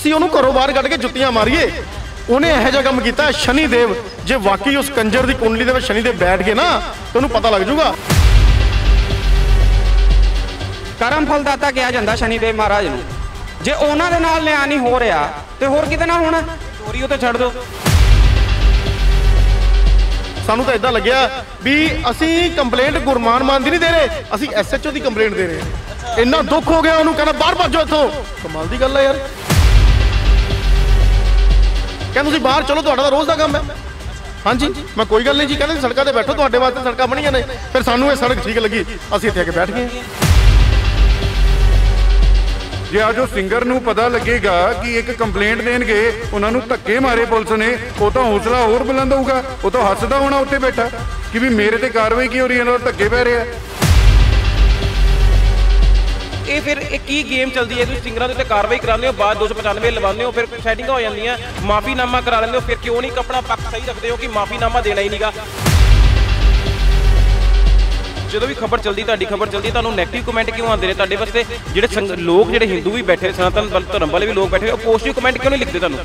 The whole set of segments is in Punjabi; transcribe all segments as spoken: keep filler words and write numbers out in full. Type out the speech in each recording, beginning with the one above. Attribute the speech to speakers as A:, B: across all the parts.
A: ਅਸੀਂ ਉਹਨੂੰ ਘਰੋਂ ਬਾਹਰ ਕੱਢ ਕੇ ਜੁੱਤੀਆਂ ਮਾਰੀਏ। ਉਹਨੇ ਇਹੋ ਜਿਹਾ ਕੰਮ ਕੀਤਾ। ਸ਼ਨੀ ਦੇਵ ਜੇ ਵਾਕਈ ਉਸ ਕੰਜਰ ਦੀ ਕੁੰਡਲੀ ਦੇ ਵਿੱਚ ਸ਼ਨੀ ਦੇਵ ਬੈਠ ਗਏ ਨਾ ਤੇ ਉਹਨੂੰ ਪਤਾ ਲੱਗ ਜੂਗਾ।
B: ਕਰਮ ਫਲਦਾਤਾ ਕਿਹਾ ਜਾਂਦਾ ਸ਼ਨੀ ਦੇਵ ਮਹਾਰਾਜ ਨੂੰ। ਜੇ ਉਹਨਾਂ ਦੇ ਨਾਲ ਨਿਆਂ ਨਹੀਂ ਹੋ ਰਿਹਾ ਤੇ ਹੋਰ ਕਿਤੇ ਨਾਲ ਹੋਣਾ। ਚੋਰੀ ਉਹ ਤੇ ਛੱਡ ਦਿਓ।
A: ਸਾਨੂੰ ਤਾਂ ਇਦਾਂ ਲੱਗਿਆ ਵੀ ਅਸੀਂ ਕੰਪਲੇਂਟ ਗੁਰਮਾਨ ਮਾਨ ਦੀ ਨਹੀਂ ਦੇ ਰਹੇ, ਅਸੀਂ ਐਸ ਐਚ ਓ ਦੀ ਕੰਪਲੇਂਟ ਦੇ ਰਹੇ ਹਾਂ। ਇੰਨਾ ਦੁੱਖ ਹੋ ਗਿਆ ਉਹਨੂੰ, ਕਹਿੰਦਾ ਬਾਹਰ ਭੱਜੋ ਇੱਥੋਂ। ਕਮਾਲ ਦੀ ਗੱਲ ਹੈ ਯਾਰ। ਕਹਿੰਦੇ ਤੁਸੀਂ ਬਾਹਰ ਚਲੋ, ਤੁਹਾਡਾ ਤਾਂ ਰੋਜ਼ ਦਾ ਕੰਮ ਹੈ। ਹਾਂਜੀ ਮੈਂ ਕੋਈ ਗੱਲ ਨਹੀਂ ਜੀ, ਕਹਿੰਦੇ ਸੜਕਾਂ ਤੇ ਬੈਠੋ, ਤੁਹਾਡੇ ਵਾਸਤੇ ਸੜਕਾਂ ਬਣੀਆਂ ਨੇ। ਫਿਰ ਸਾਨੂੰ ਇਹ ਸੜਕ ਠੀਕ ਲੱਗੀ, ਅਸੀਂ ਇੱਥੇ ਆ ਕੇ ਬੈਠ ਗਏ।
C: ਜੇ ਅੱਜ ਉਹ ਸਿੰਗਰ ਨੂੰ ਪਤਾ ਲੱਗੇਗਾ ਕਿ ਇੱਕ ਕੰਪਲੇਂਟ ਦੇਣਗੇ, ਉਹਨਾਂ ਨੂੰ ਧੱਕੇ ਮਾਰੇ ਪੁਲਿਸ ਨੇ, ਉਹ ਤਾਂ ਹੌਸਲਾ ਹੋਰ ਬੁਲੰਦ ਹੋਊਗਾ। ਉਹ ਤਾਂ ਹੱਸਦਾ ਹੋਣਾ ਉੱਥੇ ਬੈਠਾ ਕਿ ਵੀ ਮੇਰੇ ਤੇ ਕਾਰਵਾਈ ਕੀ ਹੋ ਰਹੀ ਹੈ, ਇਹਨਾਂ ਨੂੰ ਧੱਕੇ ਪੈ ਰਹੇ ਆ।
D: ਇਹ ਫਿਰ ਇਹ ਕੀ ਗੇਮ ਚੱਲਦੀ ਹੈ? ਤੁਸੀਂ ਸਿੰਗਰਾਂ ਦੇ ਉੱਤੇ ਕਾਰਵਾਈ ਕਰਾਉਂਦੇ ਹੋ, ਬਾਅਦ ਦੋ ਸੌ ਪਚਾਨਵੇਂ ਲਵਾਉਂਦੇ ਹੋ, ਫਿਰ ਸੈਟਿੰਗਾਂ ਹੋ ਜਾਂਦੀਆਂ, ਮਾਫੀਨਾਮਾ ਕਰਾ ਲੈਂਦੇ ਹੋ। ਫਿਰ ਕਿਉਂ ਨਹੀਂ ਆਪਣਾ ਪੱਖ ਸਹੀ ਰੱਖਦੇ ਹੋ ਕਿ ਮਾਫੀਨਾਮਾ ਦੇਣਾ ਹੀ ਨਹੀਂਗਾ? ਜਦੋਂ ਵੀ ਖਬਰ ਚੱਲਦੀ, ਤੁਹਾਡੀ ਖਬਰ ਚੱਲਦੀ, ਤੁਹਾਨੂੰ ਨੈਗੇਟਿਵ ਕਮੈਂਟ ਕਿਉਂ ਆਉਂਦੇ ਨੇ? ਤੁਹਾਡੇ ਵਾਸਤੇ ਜਿਹੜੇ ਲੋਕ, ਜਿਹੜੇ ਹਿੰਦੂ ਵੀ ਬੈਠੇ, ਸਨਾਤਨ ਧਰਮ ਵਾਲੇ ਵੀ ਲੋਕ ਬੈਠੇ, ਉਹ ਪੋਜ਼ਿਟਿਵ ਕਮੈਂਟ ਕਿਉਂ ਨਹੀਂ ਲਿਖਦੇ ਤੁਹਾਨੂੰ?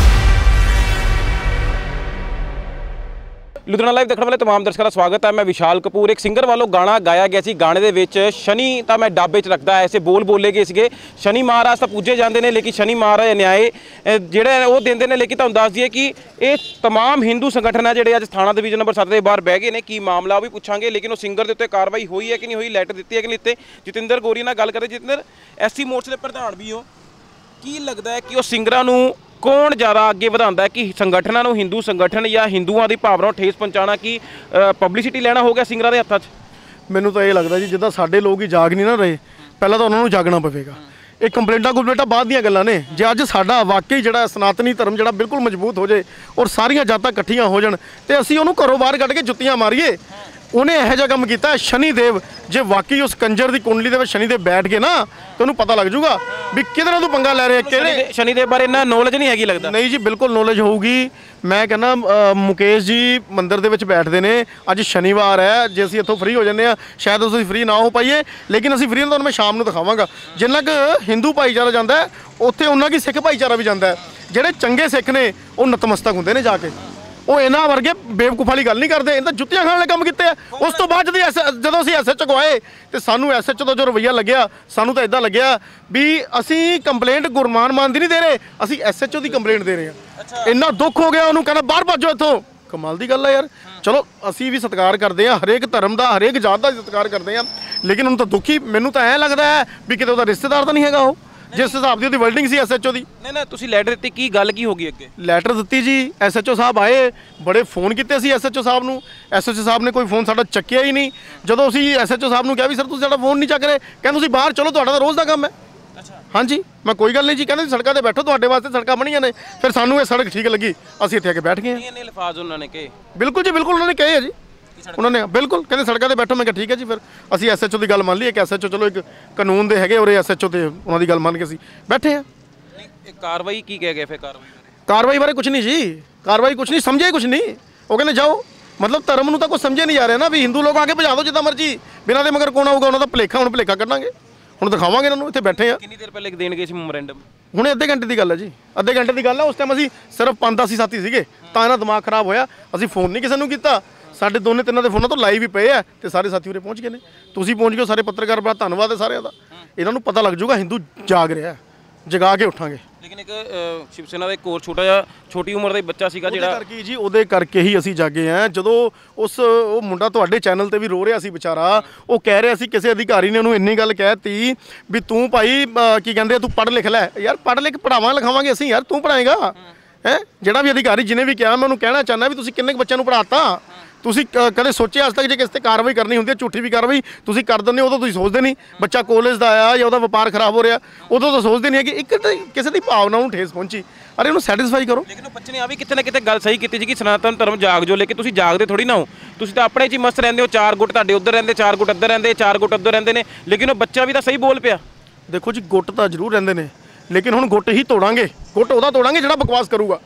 D: ਲੁਧਿਆਣਾ ਲਾਈਵ ਦੇਖਣ ਵਾਲੇ तमाम ਦਰਸ਼ਕਾਂ ਦਾ ਸਵਾਗਤ ਹੈ। ਮੈਂ ਵਿਸ਼ਾਲ ਕਪੂਰ। ਇੱਕ ਸਿੰਗਰ ਵੱਲੋਂ ਗਾਣਾ ਗਾਇਆ ਗਿਆ ਸੀ, ਗਾਣੇ ਦੇ ਵਿੱਚ ਸ਼ਨੀ ਤਾਂ ਮੈਂ ਡਾਬੇ 'ਚ ਰੱਖਦਾ, ਐਸੇ ਬੋਲ ਬੋਲੇ ਗਏ ਸੀਗੇ। ਸ਼ਨੀ ਮਹਾਰਾਜ ਤਾਂ ਪੂਜੇ ਜਾਂਦੇ ਨੇ, ਲੇਕਿਨ ਸ਼ਨੀ ਮਹਾਰਾਜ ਨਿਆਏ ਜਿਹੜੇ ਉਹ ਦਿੰਦੇ ਨੇ। ਲੇਕਿਨ ਤੁਹਾਨੂੰ ਦੱਸ ਦਈਏ ਕਿ ਇਹ तमाम ਹਿੰਦੂ ਸੰਗਠਨ ਹੈ ਜਿਹੜੇ ਅੱਜ ਥਾਣਾ ਡਿਵੀਜ਼ਨ ਨੰਬਰ ਸੱਤ ਦੇ ਬਾਹਰ ਬਹਿ ਗਏ ਨੇ। ਕੀ ਮਾਮਲਾ ਉਹ ਵੀ ਪੁੱਛਾਂਗੇ। ਲੇਕਿਨ ਉਹ ਸਿੰਗਰ ਦੇ ਉੱਤੇ ਕਾਰਵਾਈ ਹੋਈ ਹੈ ਕਿ ਨਹੀਂ ਹੋਈ, ਲੈਟਰ ਦਿੱਤੀ ਹੈ ਕਿ ਨਹੀਂ ਦਿੱਤੇ। ਜਤਿੰਦਰ ਗੋਰੀ ਨਾਲ ਗੱਲ ਕਰਦੇ। ਜਤਿੰਦਰ, ਐਸਸੀ ਮੋਰਚੇ ਦੇ ਪ੍ਰਧਾਨ ਵੀ ਹੋ, ਕੀ ਲੱਗਦਾ ਹੈ ਕਿ ਉਹ ਸਿੰਗਰਾਂ ਨੂੰ ਕੌਣ ਜ਼ਿਆਦਾ ਅੱਗੇ ਵਧਾਉਂਦਾ ਹੈ? ਕਿ ਸੰਗਠਨਾਂ ਨੂੰ, ਹਿੰਦੂ ਸੰਗਠਨ ਜਾਂ ਹਿੰਦੂਆਂ ਦੀ ਭਾਵਨਾ ਨੂੰ ਠੇਸ ਪਹੁੰਚਾਉਣਾ, ਕਿ ਪਬਲਿਸਿਟੀ ਲੈਣਾ ਹੋ ਗਿਆ ਸਿੰਗਰਾਂ ਦੇ ਹੱਥਾਂ 'ਚ?
A: ਮੈਨੂੰ ਤਾਂ ਇਹ ਲੱਗਦਾ ਜੀ ਜਿੱਦਾਂ ਸਾਡੇ ਲੋਕ ਹੀ ਜਾਗ ਨਹੀਂ ਨਾ ਰਹੇ, ਪਹਿਲਾਂ ਤਾਂ ਉਹਨਾਂ ਨੂੰ ਜਾਗਣਾ ਪਵੇਗਾ। ਇਹ ਕੰਪਲੇਂਟਾਂ ਕੰਪਲੇਂਟਾਂ ਬਾਅਦ ਦੀਆਂ ਗੱਲਾਂ ਨੇ। ਜੇ ਅੱਜ ਸਾਡਾ ਵਾਕਈ ਜਿਹੜਾ ਸਨਾਤਨੀ ਧਰਮ ਜਿਹੜਾ ਬਿਲਕੁਲ ਮਜ਼ਬੂਤ ਹੋ ਜਾਏ ਔਰ ਸਾਰੀਆਂ ਜਾਤਾਂ ਇਕੱਠੀਆਂ ਹੋ ਜਾਣ ਤੇ ਅਸੀਂ ਉਹਨੂੰ ਘਰੋਂ ਬਾਹਰ ਕੱਢ ਕੇ ਜੁੱਤੀਆਂ ਮਾਰੀਏ। ਉਹਨੇ ਇਹੋ ਜਿਹਾ ਕੰਮ ਕੀਤਾ। ਸ਼ਨੀ ਦੇਵ ਜੇ ਵਾਕਈ ਉਸ ਕੰਜਰ ਦੀ ਕੁੰਡਲੀ ਦੇ ਵਿੱਚ ਸ਼ਨੀ ਦੇਵ ਬੈਠ ਗਏ ਨਾ ਤੇ ਉਹਨੂੰ ਪਤਾ ਲੱਗ ਜੂਗਾ ਵੀ ਕਿਹਦੇ ਨਾਲ ਤੂੰ ਪੰਗਾ ਲੈ ਰਿਹਾ। ਕਿਹੜੇ
D: ਸ਼ਨੀ ਦੇਵ ਬਾਰੇ ਇੰਨਾ ਨੌਲੇਜ ਨਹੀਂ ਹੈਗੀ ਲੱਗਦਾ?
A: ਨਹੀਂ ਜੀ, ਬਿਲਕੁਲ ਨੌਲੇਜ ਹੋਊਗੀ। ਮੈਂ ਕਹਿੰਦਾ ਮੁਕੇਸ਼ ਜੀ ਮੰਦਿਰ ਦੇ ਵਿੱਚ ਬੈਠਦੇ ਨੇ। ਅੱਜ ਸ਼ਨੀਵਾਰ ਹੈ, ਜੇ ਅਸੀਂ ਇੱਥੋਂ ਫ੍ਰੀ ਹੋ ਜਾਂਦੇ ਹਾਂ, ਸ਼ਾਇਦ ਅਸੀਂ ਫ੍ਰੀ ਨਾ ਹੋ ਪਾਈਏ, ਲੇਕਿਨ ਅਸੀਂ ਫ੍ਰੀ ਤੁਹਾਨੂੰ ਮੈਂ ਸ਼ਾਮ ਨੂੰ ਦਿਖਾਵਾਂਗਾ। ਜਿੰਨਾ ਕੁ ਹਿੰਦੂ ਭਾਈਚਾਰਾ ਜਾਂਦਾ ਹੈ ਉੱਥੇ ਉਹਨਾਂ ਕੀ ਸਿੱਖ ਭਾਈਚਾਰਾ ਵੀ ਜਾਂਦਾ ਹੈ। ਜਿਹੜੇ ਚੰਗੇ ਸਿੱਖ ਨੇ ਉਹ ਨਤਮਸਤਕ ਹੁੰਦੇ ਨੇ ਜਾ ਕੇ। ਉਹ ਇਹਨਾਂ ਵਰਗੇ ਬੇਵਕੂਫ ਵਾਲੀ ਗੱਲ ਨਹੀਂ ਕਰਦੇ। ਇਹਨਾਂ ਜੁੱਤੀਆਂ ਖਾਣ ਵਾਲੇ ਕੰਮ ਕੀਤੇ ਆ। ਉਸ ਤੋਂ ਬਾਅਦ ਜਦੋਂ ਜਦੋਂ ਅਸੀਂ ਐਸ ਐਚ ਓ ਆਏ ਤੇ ਸਾਨੂੰ ਐਸ ਐਚ ਓ ਦਾ ਜੋ ਰਵੱਈਆ ਲੱਗਿਆ, ਸਾਨੂੰ ਤਾਂ ਇਦਾਂ ਲੱਗਿਆ ਵੀ ਅਸੀਂ ਕੰਪਲੇਂਟ ਗੁਰਮਾਨ ਮਾਨ ਦੀ ਨਹੀਂ ਦੇ ਰਹੇ, ਅਸੀਂ ਐਸ ਐਚ ਓ ਦੀ ਕੰਪਲੇਂਟ ਦੇ ਰਹੇ ਹਾਂ। ਇੰਨਾ ਦੁੱਖ ਹੋ ਗਿਆ ਉਹਨੂੰ, ਕਹਿੰਦਾ ਬਾਹਰ ਭੱਜੋ ਇੱਥੋਂ। ਕਮਾਲ ਦੀ ਗੱਲ ਹੈ ਯਾਰ। ਚਲੋ ਅਸੀਂ ਵੀ ਸਤਿਕਾਰ ਕਰਦੇ ਹਾਂ, ਹਰੇਕ ਧਰਮ ਦਾ, ਹਰੇਕ ਜਾਤ ਦਾ ਸਤਿਕਾਰ ਕਰਦੇ ਹਾਂ, ਲੇਕਿਨ ਉਹਨੂੰ ਤਾਂ ਦੁਖੀ, ਮੈਨੂੰ ਤਾਂ ਐਂ ਲੱਗਦਾ ਹੈ ਵੀ ਕਿਤੇ ਉਹਦਾ ਰਿਸ਼ਤੇਦਾਰ ਤਾਂ ਨਹੀਂ ਹੈਗਾ ਉਹ, ਜਿਸ ਹਿਸਾਬ ਦੀ ਉਹਦੀ ਵਰਡਿੰਗ ਸੀ ਐਸ ਐਚ ਓ ਦੀ।
D: ਨਹੀਂ ਨਾ, ਤੁਸੀਂ ਲੈਟਰ ਦਿੱਤੀ, ਕੀ ਗੱਲ ਕੀ ਹੋ ਗਈ ਅੱਗੇ?
A: ਲੈਟਰ ਦਿੱਤੀ ਜੀ, ਐਸ ਐਚ ਓ ਸਾਹਿਬ ਆਏ, ਬੜੇ ਫੋਨ ਕੀਤੇ ਸੀ ਐਸ ਐਚ ਓ ਸਾਹਿਬ ਨੂੰ। ਐਸ ਐਚ ਓ ਸਾਹਿਬ ਨੇ ਕੋਈ ਫੋਨ ਸਾਡਾ ਚੱਕਿਆ ਹੀ ਨਹੀਂ। ਜਦੋਂ ਅਸੀਂ ਐਸ ਐਚ ਓ ਸਾਹਿਬ ਨੂੰ ਕਿਹਾ ਵੀ ਸਰ ਤੁਸੀਂ ਸਾਡਾ ਫੋਨ ਨਹੀਂ ਚੱਕ ਰਹੇ, ਕਹਿੰਦੇ ਤੁਸੀਂ ਬਾਹਰ ਚਲੋ, ਤੁਹਾਡਾ ਤਾਂ ਰੋਜ਼ ਦਾ ਕੰਮ ਹੈ। ਹਾਂਜੀ ਮੈਂ ਕੋਈ ਗੱਲ ਨਹੀਂ ਜੀ, ਕਹਿੰਦੇ ਸੜਕਾਂ ਤੇ ਬੈਠੋ, ਤੁਹਾਡੇ ਵਾਸਤੇ ਸੜਕਾਂ ਬਣੀਆਂ ਨੇ। ਫਿਰ ਸਾਨੂੰ ਇਹ ਸੜਕ ਠੀਕ ਲੱਗੀ, ਅਸੀਂ ਇੱਥੇ ਆ ਕੇ ਬੈਠ ਗਏ।
D: ਇਹਨੇ ਅਲਫਾਜ਼ ਉਹਨਾਂ ਨੇ ਕਹੇ?
A: ਬਿਲਕੁਲ ਜੀ, ਬਿਲਕੁਲ ਉਹਨਾਂ ਨੇ ਕਹੇ ਆ ਜੀ। ਉਹਨਾਂ ਨੇ ਬਿਲਕੁਲ ਕਹਿੰਦੇ ਸੜਕਾਂ ਤੇ ਬੈਠੋ। ਮੈਂ ਕਿਹਾ ਠੀਕ ਹੈ ਜੀ। ਫਿਰ ਅਸੀਂ ਐਸ ਐਚ ਓ ਦੀ ਗੱਲ ਮੰਨ ਲਈ। ਇੱਕ ਐਸ ਐਚ ਓ ਚਲੋ ਇੱਕ ਕਾਨੂੰਨ ਦੇ ਹੈਗੇ, ਔਰ ਐਸ ਐਚ ਓ ਤੇ ਉਹਨਾਂ ਦੀ ਗੱਲ ਮੰਨ ਕੇ ਅਸੀਂ ਬੈਠੇ ਹਾਂ।
D: ਇਹ ਕਾਰਵਾਈ ਕੀ ਕਹਿ ਗਏ ਫਿਰ? ਕਾਰਵਾਈ
A: ਕਾਰਵਾਈ ਬਾਰੇ ਕੁਝ ਨਹੀਂ ਜੀ, ਕਾਰਵਾਈ ਕੁਝ ਨਹੀਂ, ਸਮਝਿਆ ਕੁਝ ਨਹੀਂ। ਉਹ ਕਹਿੰਦੇ ਜਾਓ, ਮਤਲਬ ਧਰਮ ਨੂੰ ਤਾਂ ਕੁਝ ਸਮਝਿਆ ਨਹੀਂ ਜਾ ਰਿਹਾ ਨਾ ਵੀ ਹਿੰਦੂ ਲੋਕ ਆ ਕੇ ਭਜਾ ਦਿਓ ਜਿੱਦਾਂ ਮਰਜੀ, ਬਿਨਾਂ ਦੇ ਮਗਰ ਕੌਣ ਆਊਗਾ? ਉਹਨਾਂ ਦਾ ਭੁਲੇਖਾ, ਹੁਣ ਭੁਲੇਖਾ ਕੱਢਾਂਗੇ, ਹੁਣ ਦਿਖਾਵਾਂਗੇ ਇਹਨਾਂ ਨੂੰ। ਇੱਥੇ ਬੈਠੇ ਆ।
D: ਕਿੰਨੀ ਦੇਰ ਪਹਿਲੇ ਦੇਣ ਗਏ ਸੀ ਮੈਮੋਰੈਂਡਮ?
A: ਹੁਣੇ ਅੱਧੇ ਘੰਟੇ ਦੀ ਗੱਲ ਹੈ ਜੀ, ਅੱਧੇ ਘੰਟੇ ਦੀ ਗੱਲ ਹੈ। ਉਸ ਟਾਈਮ ਅਸੀਂ ਸਿਰਫ ਪੰਜ ਦਸ ਹੀ ਸਾਥੀ ਸੀਗੇ, ਤਾਂ ਇਹਨਾਂ ਦਿਮਾਗ ਖਰਾਬ ਹੋਇਆ। ਅਸੀਂ ਫੋਨ ਨਹੀਂ ਕਿਸੇ ਨੂੰ ਕੀਤਾ। ਸਾਡੇ ਦੋਨੇ ਤਿੰਨਾਂ ਦੇ ਫੋਨਾਂ ਤੋਂ ਲਾਈਵ ਹੀ ਪਏ ਆ ਤੇ ਸਾਰੇ ਸਾਥੀ ਉਰੇ ਪਹੁੰਚ ਗਏ ਨੇ। ਤੁਸੀਂ ਪਹੁੰਚ ਗਏ, ਸਾਰੇ ਪੱਤਰਕਾਰ ਬੜਾ ਧੰਨਵਾਦ ਹੈ ਸਾਰਿਆਂ ਦਾ। ਇਹਨਾਂ ਨੂੰ ਪਤਾ ਲੱਗ ਜਾਊਗਾ ਹਿੰਦੂ ਜਾਗ ਰਿਹਾ, ਜਗਾ ਕੇ ਉੱਠਾਂਗੇ।
D: ਲੇਕਿਨ ਇੱਕ ਸ਼ਿਵ ਸੈਨਾ ਦਾ ਇੱਕ ਹੋਰ ਛੋਟਾ ਜਿਹਾ, ਛੋਟੀ ਉਮਰ ਦਾ ਬੱਚਾ ਸੀਗਾ ਜਿਹੜਾ,
A: ਉਹਦੇ ਕਰਕੇ ਜੀ, ਉਹਦੇ ਕਰਕੇ ਹੀ ਅਸੀਂ ਜਾਗੇ ਹਾਂ। ਜਦੋਂ ਉਸ ਉਹ ਮੁੰਡਾ ਤੁਹਾਡੇ ਚੈਨਲ ਤੇ ਵੀ ਰੋ ਰਿਹਾ ਸੀ ਵਿਚਾਰਾ, ਉਹ ਕਹਿ ਰਿਹਾ ਸੀ ਕਿਸੇ ਅਧਿਕਾਰੀ ਨੇ ਉਹਨੂੰ ਇੰਨੀ ਗੱਲ ਕਹਿਤੀ ਵੀ ਤੂੰ ਭਾਈ ਕੀ ਕਹਿੰਦੇ ਤੂੰ ਪੜ੍ਹ ਲਿਖ ਲੈ। ਯਾਰ ਪੜ੍ਹ ਲਿਖ ਪੜ੍ਹਾਵਾਂ ਲਿਖਾਵਾਂਗੇ ਅਸੀਂ, ਯਾਰ ਤੂੰ ਪੜ੍ਹਾਏਗਾ ਹੈ? ਜਿਹੜਾ ਵੀ ਅਧਿਕਾਰੀ ਜਿਹਨੇ ਵੀ ਕਿਹਾ, ਮੈਂ ਉਹਨੂੰ ਕਹਿਣਾ ਚਾਹੁੰਦਾ ਵੀ ਤੁਸੀਂ ਕਿੰਨੇ ਕੁ ਬੱਚਿਆਂ ਨੂੰ ਪੜ੍ਹਾਤਾ? ਤੁਸੀਂ ਕਦੇ ਸੋਚਿਆ ਅੱਜ ਤੱਕ ਜੇ ਕਿਸੇ ਤੇ ਕਾਰਵਾਈ ਕਰਨੀ ਹੁੰਦੀ ਹੈ, ਝੂਠੀ ਵੀ ਕਾਰਵਾਈ ਤੁਸੀਂ ਕਰ ਦਿੰਦੇ ਹੋ, ਉਦੋਂ ਤੁਸੀਂ ਸੋਚਦੇ ਨਹੀਂ ਬੱਚਾ ਕਾਲਜ ਦਾ ਆਇਆ ਜਾਂ ਉਹਦਾ ਵਪਾਰ ਖਰਾਬ ਹੋ ਰਿਹਾ, ਉਦੋਂ ਤਾਂ ਸੋਚਦੇ ਨਹੀਂ ਹੈ ਕਿ ਇੱਕ ਕਿਸੇ ਦੀ ਭਾਵਨਾ ਨੂੰ ਠੇਸ ਪਹੁੰਚੀ। ਅਰੇ ਉਹਨੂੰ ਸੈਟੀਸਫਾਈ ਕਰੋ।
D: ਲੇਕਿਨ ਉਹ ਬੱਚੇ ਨੇ ਆ ਵੀ ਕਿਤੇ ਨਾ ਕਿਤੇ ਗੱਲ ਸਹੀ ਕੀਤੀ ਸੀ ਕਿ ਸਨਾਤਨ ਧਰਮ ਜਾਗ ਜੋ, ਲੇਕਿਨ ਤੁਸੀਂ ਜਾਗਦੇ ਥੋੜੀ ਨਾ ਹੋ। ਤੁਸੀਂ ਤਾਂ ਆਪਣੇ 'ਚ ਹੀ ਮਸਤ ਰਹਿੰਦੇ ਹੋ। ਚਾਰ ਗੁੱਟ ਤੁਹਾਡੇ ਉੱਧਰ ਰਹਿੰਦੇ, ਚਾਰ ਗੁੱਟ ਇੱਧਰ ਰਹਿੰਦੇ, ਚਾਰ ਗੁੱਟ ਉੱਧਰ ਰਹਿੰਦੇ ਨੇ, ਲੇਕਿਨ ਉਹ ਬੱਚਾ ਵੀ ਤਾਂ ਸਹੀ ਬੋਲ ਪਿਆ।
A: ਦੇਖੋ ਜੀ, ਗੁੱਟ ਤਾਂ ਜ਼ਰੂਰ ਰਹਿੰਦੇ ਨੇ, ਲੇਕਿਨ ਹੁਣ ਗੁੱਟ ਹੀ ਤੋੜਾਂਗੇ। ਗੁੱਟ ਉਹਦਾ ਤੋੜਾਂਗੇ ਜਿਹੜਾ ਬਕਵਾਸ ਕਰੂਗਾ।